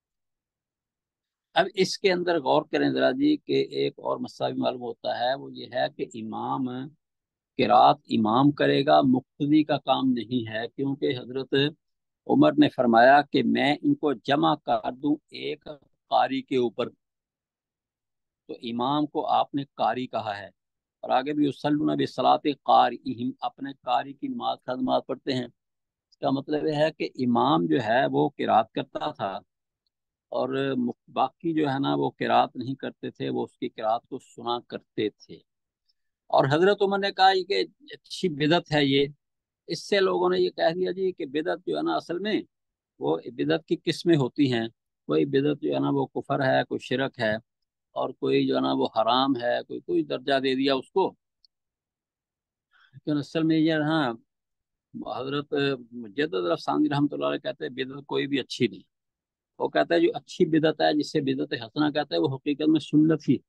S1: اب اس کے اندر غور کریں ذرا جی کہ ایک اور مسئلہ بھی معلوم ہوتا ہے، وہ یہ ہے کہ امام قرات امام کرے گا، مقتدی کا کام نہیں ہے، کیونکہ حضرت عمر نے فرمایا کہ میں ان کو جمع کر دوں ایک قاری کے اوپر، تو امام کو آپ نے قاری کہا ہے، اور آگے بھی یصلون بصلاۃ قارئہم، اپنے قاری کی نماز کا نماز پڑھتے ہیں۔ اس کا مطلب یہ ہے کہ امام جو ہے وہ قرات کرتا تھا، اور باقی جو ہے نا وہ قرات نہیں کرتے تھے، وہ اس کی قرات کو سنا کرتے تھے۔ اور حضرت عمر نے کہا کہ اچھی بدعت ہے یہ، اس سے لوگوں نے یہ کہہ دیا جی کہ بدعت جو ہے نا اصل میں وہ بدعت کی قسمیں ہوتی ہیں، کوئی بدعت جو ہے نا وہ کفر ہے، کوئی شرک ہے، اور کوئی جو ہے نا وہ حرام ہے، کوئی کوئی درجہ دے دیا اس کو، لیکن اصل میں یہ ہاں حضرت مجدد الافسانی رحمۃ اللہ علیہ کہتے ہیں بدعت کوئی بھی اچھی نہیں، وہ کہتا ہے جو اچھی بدعت ہے جسے بدعت حسنہ کہتا ہے وہ حقیقت میں سنت ہی۔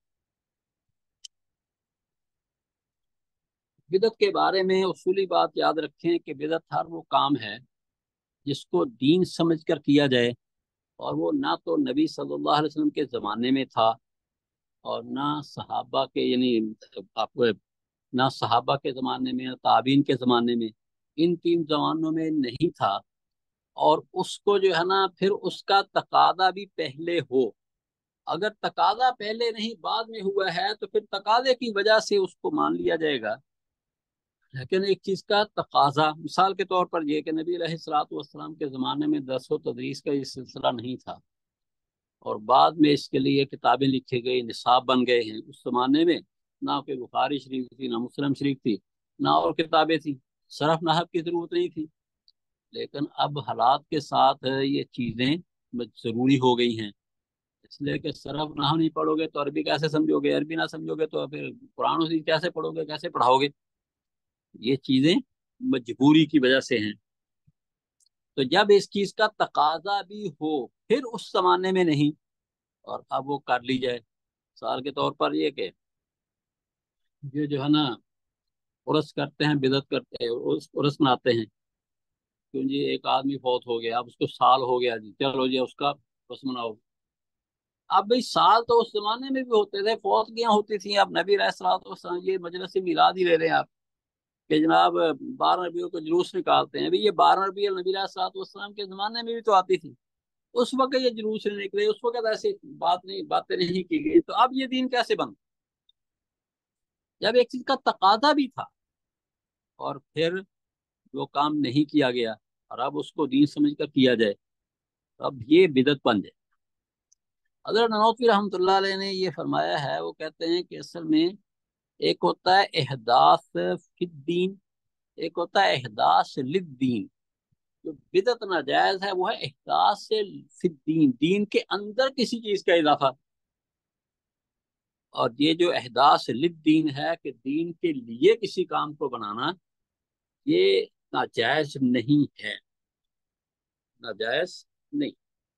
S1: بدعت کے بارے میں اصولی بات یاد رکھیں کہ بدعت ہر وہ کام ہے جس کو دین سمجھ کر کیا جائے، اور وہ نہ تو نبی صلی اللہ علیہ وسلم کے زمانے میں تھا، اور نہ صحابہ کے یعنی آپ کو نہ صحابہ کے زمانے میں نہ تابعین کے زمانے میں، ان تین زمانوں میں نہیں تھا، اور اس کو جو ہے نا پھر اس کا تقاضا بھی پہلے ہو۔ اگر تقاضا پہلے نہیں بعد میں ہوا ہے تو پھر تقاضے کی وجہ سے اس کو مان لیا جائے گا، لیکن ایک چیز کا تقاضا، مثال کے طور پر یہ کہ نبی علیہ الصلوۃ والسلام کے زمانے میں درس و تدریس کا یہ سلسلہ نہیں تھا، اور بعد میں اس کے لیے کتابیں لکھی گئی، نصاب بن گئے ہیں۔ اس زمانے میں نہ کوئی بخاری شریف تھی، نہ مسلم شریف تھی، نہ اور کتابیں تھیں، صرف نحو کی ضرورت نہیں تھی، لیکن اب حالات کے ساتھ یہ چیزیں ضروری ہو گئی ہیں، اس لیے کہ صرف نحو نہیں پڑھو گے تو عربی کیسے سمجھو گے، عربی نہ سمجھو گے تو پھر قرآن حدیث کیسے پڑھو گے، کیسے پڑھاؤ گے؟ یہ چیزیں مجبوری کی وجہ سے ہیں۔ تو جب اس چیز کا تقاضا بھی ہو پھر اس زمانے میں نہیں، اور اب وہ کر لی جائے۔ مثال کے طور پر یہ کہ یہ جو ہے نا عرس کرتے ہیں، بدعت کرتے ہیں، عرس عرس مناتے ہیں، کیوں جی ایک آدمی فوت ہو گیا، اب اس کو سال ہو گیا جی، چلو جی اس کا عرس مناؤ۔ اب بھائی سال تو اس زمانے میں بھی ہوتے تھے، فوت کیاں ہوتی تھیں، اب نبی علیہ الصلوۃ والسلام یہ مجلس میلاد ہی لے رہے ہیں آپ کہ جناب بارہ ربیع کو جلوس نکالتے ہیں، ابھی یہ بارہ ربیع نبی علیہ الصلوۃ والسلام کے زمانے میں بھی تو آتی تھی، اس وقت یہ جلوس نہیں نکلے، اس وقت ایسی بات نہیں باتیں نہیں کی گئی، تو اب یہ دین کیسے بن؟ جب ایک چیز کا تقاضا بھی تھا اور پھر وہ کام نہیں کیا گیا، اور اب اس کو دین سمجھ کر کیا جائے، تو اب یہ بدعت بن جائے۔ حضرت نانوتوی رحمۃ اللہ علیہ نے یہ فرمایا ہے، وہ کہتے ہیں کہ اصل میں ایک ہوتا ہے احداث فی الدین، ایک ہوتا ہے احداث للدین۔ جو بدعت ناجائز ہے وہ ہے احداث فی الدین، دین کے اندر کسی چیز کا اضافہ، اور یہ جو احداث للدین ہے کہ دین کے لیے کسی کام کو بنانا، یہ ناجائز نہیں ہے، ناجائز نہیں۔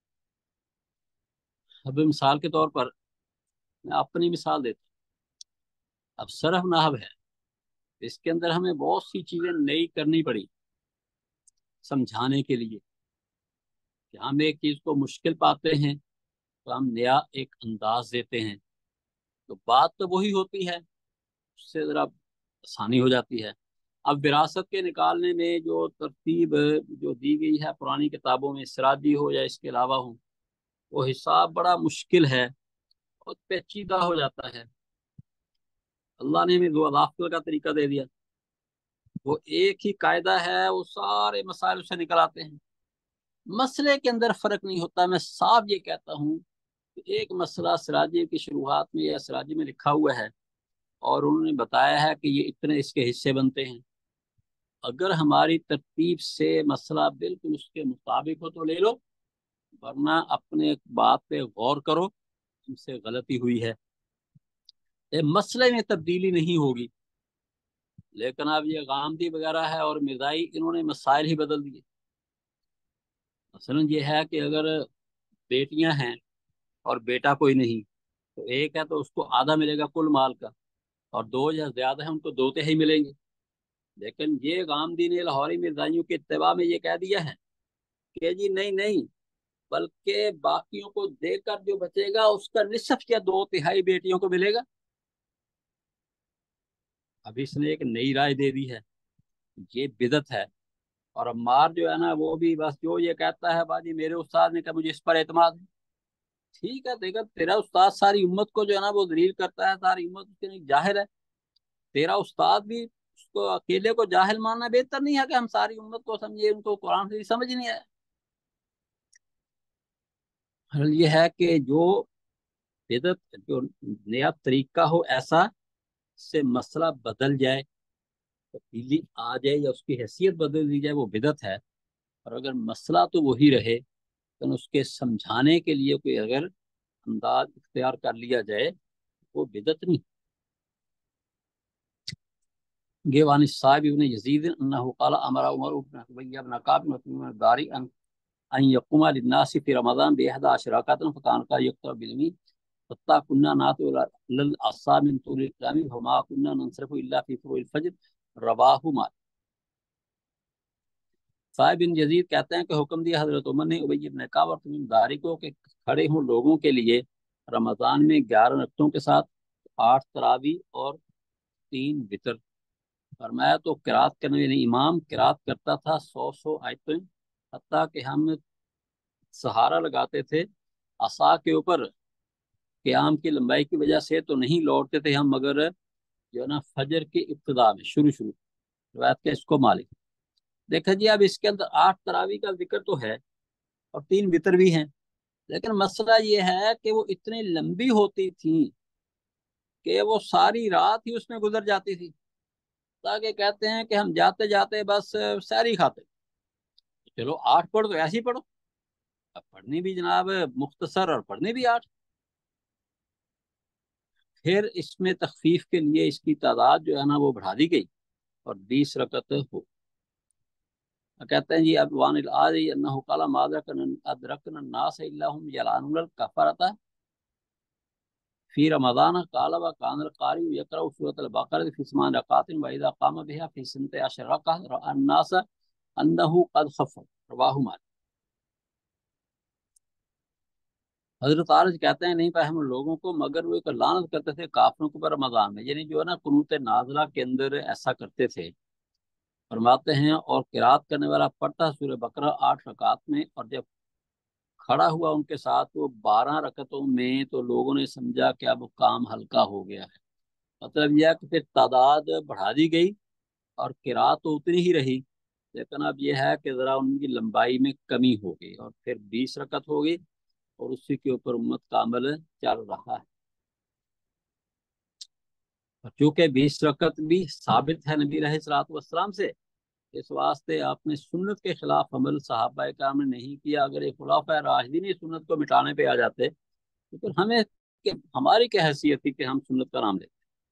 S1: اب مثال کے طور پر میں اپنی مثال دیتا ہوں، اب صرف نحو ہے، اس کے اندر ہمیں بہت سی چیزیں نئی کرنی پڑی سمجھانے کے لیے، کہ ہم ایک چیز کو مشکل پاتے ہیں تو ہم نیا ایک انداز دیتے ہیں، تو بات تو وہی ہوتی ہے، اس سے ذرا آسانی ہو جاتی ہے۔ اب وراثت کے نکالنے میں جو ترتیب جو دی گئی ہے پرانی کتابوں میں، سراجی ہو یا اس کے علاوہ ہو، وہ حساب بڑا مشکل ہے اور پیچیدہ ہو جاتا ہے۔ اللہ نے ہمیں دو اضافہ کا طریقہ دے دیا، وہ ایک ہی قاعدہ ہے، وہ سارے مسائل سے نکل آتے ہیں، مسئلے کے اندر فرق نہیں ہوتا۔ میں صاف یہ کہتا ہوں کہ ایک مسئلہ سراجی کی شروحات میں یا سراجی میں لکھا ہوا ہے، اور انہوں نے بتایا ہے کہ یہ اتنے اس کے حصے بنتے ہیں، اگر ہماری ترتیب سے مسئلہ بالکل اس کے مطابق ہو تو لے لو، ورنہ اپنے بات پہ غور کرو، تم سے غلطی ہوئی ہے، مسئلے میں تبدیلی نہیں ہوگی۔ لیکن اب یہ غامدی وغیرہ ہے اور مرزائی، انہوں نے مسائل ہی بدل دیے۔ مثلا یہ ہے کہ اگر بیٹیاں ہیں اور بیٹا کوئی نہیں، تو ایک ہے تو اس کو آدھا ملے گا کل مال کا، اور دو یا زیادہ ہیں ان کو دو تہائی ملیں گے۔ لیکن یہ غامدی نے لاہوری مرزائیوں کے اتباع میں یہ کہہ دیا ہے کہ جی نہیں نہیں، بلکہ باقیوں کو دے کر جو بچے گا اس کا نصف یا دو تہائی بیٹیوں کو ملے گا۔ اب اس نے ایک نئی رائے دے دی ہے، یہ بدعت ہے۔ اور عمار جو ہے نا وہ بھی بس جو یہ کہتا ہے باجی میرے استاد نے کہا مجھے اس پر اعتماد ہے، ٹھیک ہے، دیکھا تیرا استاد ساری امت کو جو ہے نا وہ ذلیل کرتا ہے، ساری امت اس کے لیے جاہل ہے، تیرا استاد بھی اس کو اکیلے کو جاہل ماننا بہتر نہیں ہے کہ ہم ساری امت کو سمجھے، ان کو قرآن سے سمجھ نہیں آیا۔ حل یہ ہے کہ جو بدعت جو نیا طریقہ ہو ایسا سے مسئلہ بدل جائے، تبدیلی آ جائے یا اس کی حیثیت بدل دی جائے، وہ بدعت ہے۔ اور اگر مسئلہ تو وہی رہے تو اس کے سمجھانے کے لیے کوئی اگر انداز اختیار کر لیا جائے وہ بدعت نہیں۔ یہ وان صاحب ابن یزید انہ قال امر عمر بن ابی بن کعب بن داری ان अन यकुमा लिन्नासि फी रमज़ान बेहदा अशराकतन फ़कान का युक्तब बिलमी फत्ता कुन्ना नातु लल असा मिन तुल इस्लामी फमा कुन्ना नंसरफु इल्ला फी फुरुल फज्र रवाहु मालिक। साहिब बिन यजीद कहते हैं कि हुक्म दिया हजरत उमर ने उबई इब्न काब और तमीम दारी को कि खड़े हों लोगों के लिए रमज़ान में ग्यारह रकतों के साथ आठ तरावी और तीन वितर। फरमाया तो किरात करने यानी इमाम किरात करता था सौ सौ आयतें, हत्ता कि हम सहारा लगाते थे असा के ऊपर, क़याम की लंबाई की वजह से तो नहीं लौटते थे हम, मगर जो है ना फजर की इब्तिदा में शुरू शुरू रवायत के इसको मालिक। देखा जी, अब इसके अंदर आठ तरावी का जिक्र तो है और तीन वितर भी हैं, लेकिन मसला ये है कि वो इतनी लंबी होती थी कि वो सारी रात ही उसमें गुजर जाती थी, ताकि कहते हैं कि हम जाते जाते बस सैरी खाते। चलो आठ पढ़ो तो ऐसे ही पढ़ो, अब पढ़नी भी जनाब मुख्तसर और पढ़नी भी आठ। फिर इसमें तखफीफ के लिए इसकी तादाद जो है ना वो बढ़ा दी गई और बीस रकत हो। कहते हैं जी अब वान आज अन्नहु क़ाला मा अदरकना अन्नास इल्ला हुम यलानुल कफरता फी रमज़ान क़ाला व कानल कारी यक़रअु सूरतल बक़रा फी समान रकातिन व इज़ा क़ाम बिहा फी सिनते अशर रकअह रअा अन्नास अन्नहु क़द खफ़ रवाहु मालिक। हजरत आरज कहते हैं नहीं पाए हम लोगों को, मगर वो एक लानत करते थे काफिरों के ऊपर रमज़ान में, यानी जो है ना कुनूत नाज़िला के अंदर ऐसा करते थे। फरमाते हैं और किरात करने वाला पढ़ता सूरह बकरा आठ रकात में, और जब खड़ा हुआ उनके साथ वो बारह रकतों में, तो लोगों ने समझा कि अब काम हल्का हो गया है। मतलब यह कि फिर तादाद बढ़ा दी गई और किरात तो उतनी ही रही, लेकिन अब यह है कि ज़रा उनकी लंबाई में कमी हो गई और फिर बीस रकत हो गई और उसी के ऊपर उम्मत का अमल चल रहा है। और चूंकि बीस रकत भी साबित है नबी अलैहिस्सलाम से, इस वास्ते आपने सुन्नत के खिलाफ अमल सहाबा कराम ने नहीं किया। अगर एक खुलाफा राशिदीन इस सुन्नत को मिटाने पे आ जाते तो फिर हमें कि, हमारी क्या हैसियत थी कि हम सुन्नत का नाम लेते।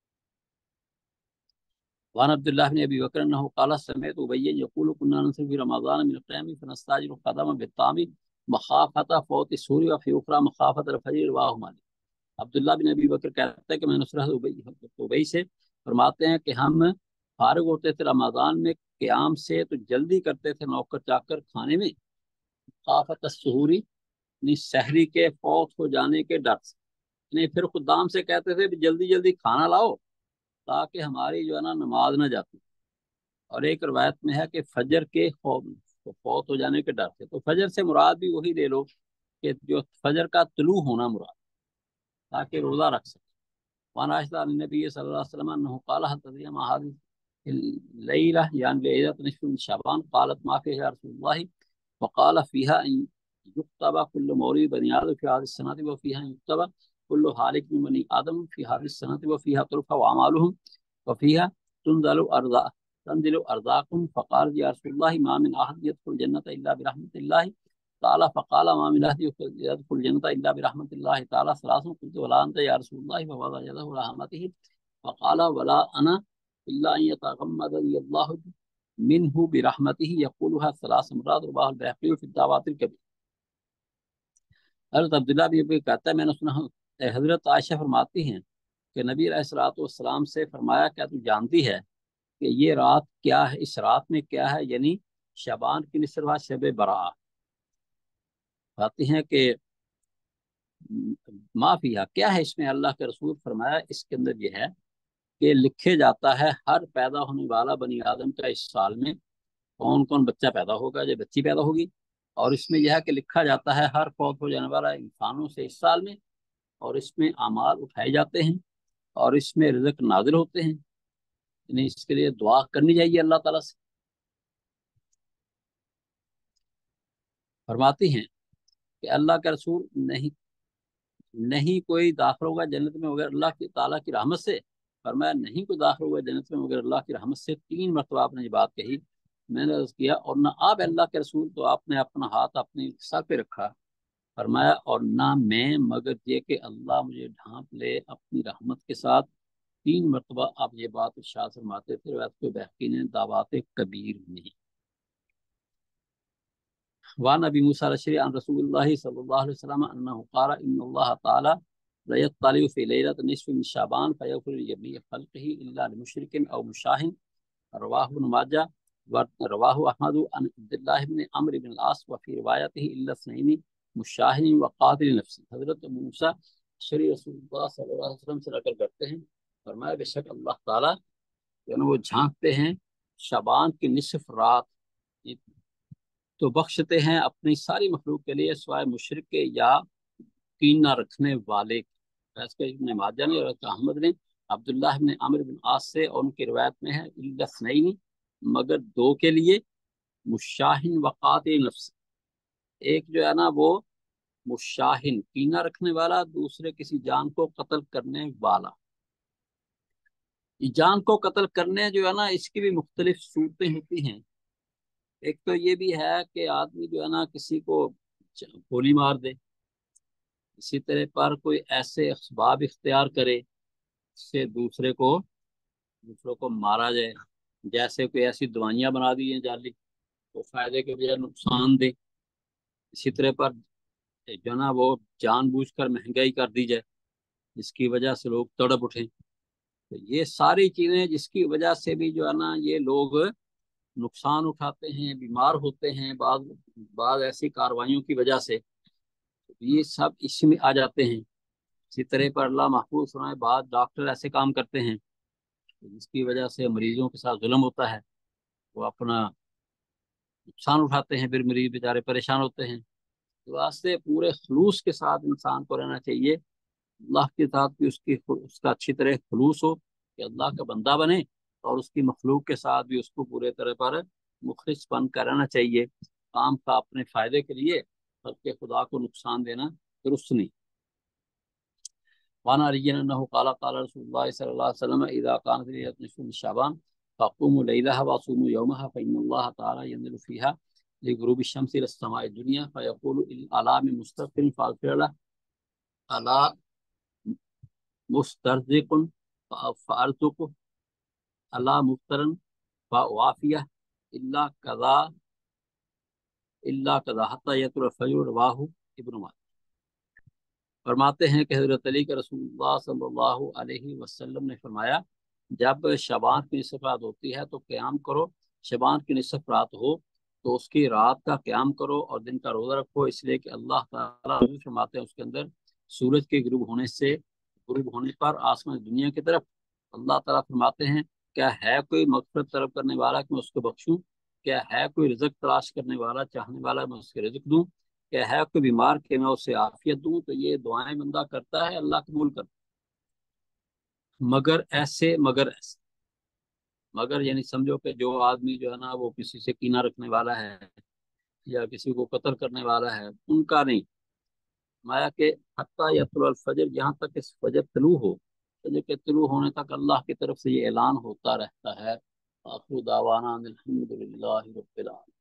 S1: वान अब्दुल्लाह बिन अबी बकर अन्नहु क़ाल समिअतु उबय्य यक़ूलु कुन्ना नंसिरु फ़ी रमज़ान मिन अल-क़ियाम फनस्ताजिलु क़दम बित्तामी मखाफ़ता फ़ौति सूरी व फ़ी उख़रा मखाफ़तल फ़ज्र रवाहु मालिक। अब्दुल्ला बिन अबी बकर कहते हैं कि मैंने सुना उबई उबई से फरमाते हैं कि हम फारिग होते थे रमज़ान में क़याम से तो जल्दी करते थे नौकर चाकर खाने में, मखाफ़त सहूरी यानी सहरी के फौत हो जाने के डर से। नहीं फिर खुदाम से कहते थे जल्दी जल्दी खाना लाओ ताकि हमारी जो है ना नमाज ना जाती। और एक रवायत में है कि फजर के खौफ तो फौत हो जाने के डर से, तो फजर से मुराद भी वही ले लो कि जो फजर का तुलू होना मुराद, ताकि रोजा रख सके। वान आयशा नबी सल्लल्लाहु अलैहि वसल्लम अन्नहु क़ाल हल तदरी मा हाज़िहि लैला यानी लैलतु निस्फ़ु मिन शअबान क़ालत मा फ़ीहा या रसूलल्लाह फ़क़ाल फ़ीहा अन युक्तब कुल्लु मौलिद बनी आदम फ़ी हाज़िहि सनति व फ़ीहा युक्तब कुल्लु हालिक मिन बनी आदम फ़ी हाज़िहि सनति व फ़ीहा तुरफ़अ अमालुहुम व फ़ीहा तुनज़लु अर्ज़ा तंजिलु अर्ज़ाकुम फ़क़ाल या रसूलल्लाह मा मिन अहद यदखुल जन्नत इल्ला बिरहमतिल्लाह ताला फ़क़ाल मा मिन अहद यदखुल जन्नत इल्ला बिरहमतिल्लाह ताला सलासुन क़ुल्तु वला अंत या रसूलल्लाह फ़वज़अ यदहु अला रहमतिही फ़क़ाल वला अना इल्ला अन यतग़म्मदनी अल्लाहु मिन्हु बिरहमतिही यक़ूलुहा सलास मर्रात रवाहुल बैहक़ी फ़ी दावातिल कबीर। हज़रत अब्दुल्लाह भी भी कहता है मैंने सुना हज़रत आयशा फरमाती हैं कि नबी अलैहिस्सलातु वस्सलाम से फरमाया क्या तू जानती है कि ये रात क्या है, इस रात में क्या है, यानी शबान की निसफ शब बरा। कहती हैं कि माफिया क्या है इसमें, अल्लाह के रसूल फरमाया इसके अंदर यह है कि लिखे जाता है हर पैदा होने वाला बनी आदम का इस साल में कौन कौन बच्चा पैदा होगा या बच्ची पैदा होगी, और इसमें यह है कि लिखा जाता है हर फौत हो जाने वाला इंसानों से इस साल में, और इसमें अमाल उठाए जाते हैं और इसमें रिज़्क नाजिल होते हैं। यानी इसके लिए दुआ करनी चाहिए अल्लाह ताला से। फरमाती हैं कि अल्लाह के रसूल नहीं नहीं कोई दाखिल होगा जन्नत में मगर अल्लाह की ताला की रहमत से। फरमाया नहीं कोई दाखिल होगा जन्नत में मगर अल्लाह की रहमत से। तीन मरतबा आपने ये बात कही। मैंने अर्ज किया और ना आप अल्लाह के रसूल, तो आपने अपना हाथ अपने सर पे रखा। फरमाया और ना मैं मगर ये कि अल्लाह मुझे ढांप ले अपनी रहमत के साथ। तीन मरतबा आप ये बात इरशाद फरमाते थे। वैसे बहकी ने दावात कबीर में। وعن ابی موسیٰ الاشعری عن رسول اللہ صلی اللہ علیہ وسلم انہ قال ان اللہ تعالی لا يطلع في ليلة نصف من شعبان فيغفر لجميع خلقه إلا لمشرك أو مشاهن. رواه ابن ماجہ ورواه احمد عن عبد الله بن عمرو بن العاص وفي روايته الا اثنين مشاهن وقاتل نفس. حضرت ابو موسیٰ شری رسول اللہ صلی اللہ علیہ وسلم سے نقل کرتے ہیں، فرمایا بے شک اللہ تعالیٰ جو ہے وہ جھانکتے ہیں شعبان کی نصف رات تو بخشتے ہیں اپنی ساری مخلوق کے لیے سوائے مشرک کے یا کین نہ رکھنے والے. ایسا ابن ماجہ نے اور احمد نے عبداللہ بن عامر بن عاص سے، اور ان کی روایت میں ہے الا اثنین مگر دو کے لیے مشاہن وقاتل نفس. ایک جو ہے نا وہ مشاہن کینہ رکھنے والا، دوسرے کسی جان کو قتل کرنے والا. یہ جان کو قتل کرنے جو ہے نا اس کی بھی مختلف صورتیں ہوتی ہیں. ایک تو یہ بھی ہے کہ آدمی جو ہے نا کسی کو گولی مار دے، اسی طرح پر کوئی ایسے اسباب اختیار کرے جس سے دوسرے کو دوسروں کو مارا جائے، جیسے کوئی ایسی دوائیاں بنا دی ہیں جعلی وہ فائدے کے بجائے نقصان دے. اسی طرح پر جو نا وہ جان بوجھ کر مہنگائی کر دی جائے جس کی وجہ سے لوگ تڑپ اٹھیں. تو یہ ساری چیزیں جس کی وجہ سے بھی جو ہے نا یہ لوگ نقصان اٹھاتے ہیں، بیمار ہوتے ہیں بعض بعض ایسی کاروائیوں کی وجہ سے، یہ سب اس میں آ جاتے ہیں. اسی طرح پر اللہ محفوظ فرمائے بعض ڈاکٹر ایسے کام کرتے ہیں جس کی وجہ سے مریضوں کے ساتھ ظلم ہوتا ہے، وہ اپنا نقصان اٹھاتے ہیں، پھر مریض بیچارے پریشان ہوتے ہیں. تو واسطے پورے خلوص کے ساتھ انسان کو رہنا چاہیے، اللہ کے ساتھ بھی اس کی اس کا اچھی طرح خلوص ہو کہ اللہ کا بندہ بنے، اور اس کی مخلوق کے ساتھ بھی اس کو پورے طرح پر مخلص بن کر رہنا چاہیے. کام کا اپنے فائدے کے لیے بلکہ خدا کو نقصان دینا درست نہیں. وانا علی انه قال قال رسول الله صلی اللہ علیہ وسلم اذا كانت ليله نصف من شعبان فقوموا ليلها وصوموا يومها فان الله تعالى ينزل فيها لغروب الشمس الى السماء الدنيا فيقول الا من مستغفر فاغفر له الا مسترزق فارزقه الا مفترن فاعافيه الا كذا الا كذا حتى يطلع الفجر. رواه ابن ماجہ. فرماتے ہیں کہ حضرت علی کے رسول اللہ صلی اللہ علیہ وسلم نے فرمایا جب شعبان کی نصف رات ہوتی ہے تو قیام کرو، شعبان کی نصف رات ہو تو اس کی رات کا قیام کرو اور دن کا روزہ رکھو، اس لیے کہ اللہ تعالیٰ فرماتے ہیں اس کے اندر سورج کے غروب ہونے سے غروب ہونے پر آسمان دنیا کی طرف اللہ تعالیٰ فرماتے ہیں کیا ہے کوئی مغفرت طلب کرنے والا کہ میں اس کو بخشوں، کیا ہے کوئی رزق تلاش کرنے والا چاہنے والا میں اس کے رزق دوں، کہ ہے کوئی بیمار کہ میں اسے عافیت دوں. تو یہ دعائیں بندہ کرتا ہے اللہ قبول کرتا. مگر ایسے مگر ایسے مگر یعنی سمجھو کہ جو آدمی جو ہے نا وہ کسی سے کینہ رکھنے والا ہے یا کسی کو قتل کرنے والا ہے ان کا نہیں. مایا کہ حتیٰ یطلع الفجر یہاں تک اس فجر طلوع ہو، فجر کے طلوع ہونے تک اللہ کی طرف سے یہ اعلان ہوتا رہتا ہے آخر دعوانا الحمد للہ رب العالمین.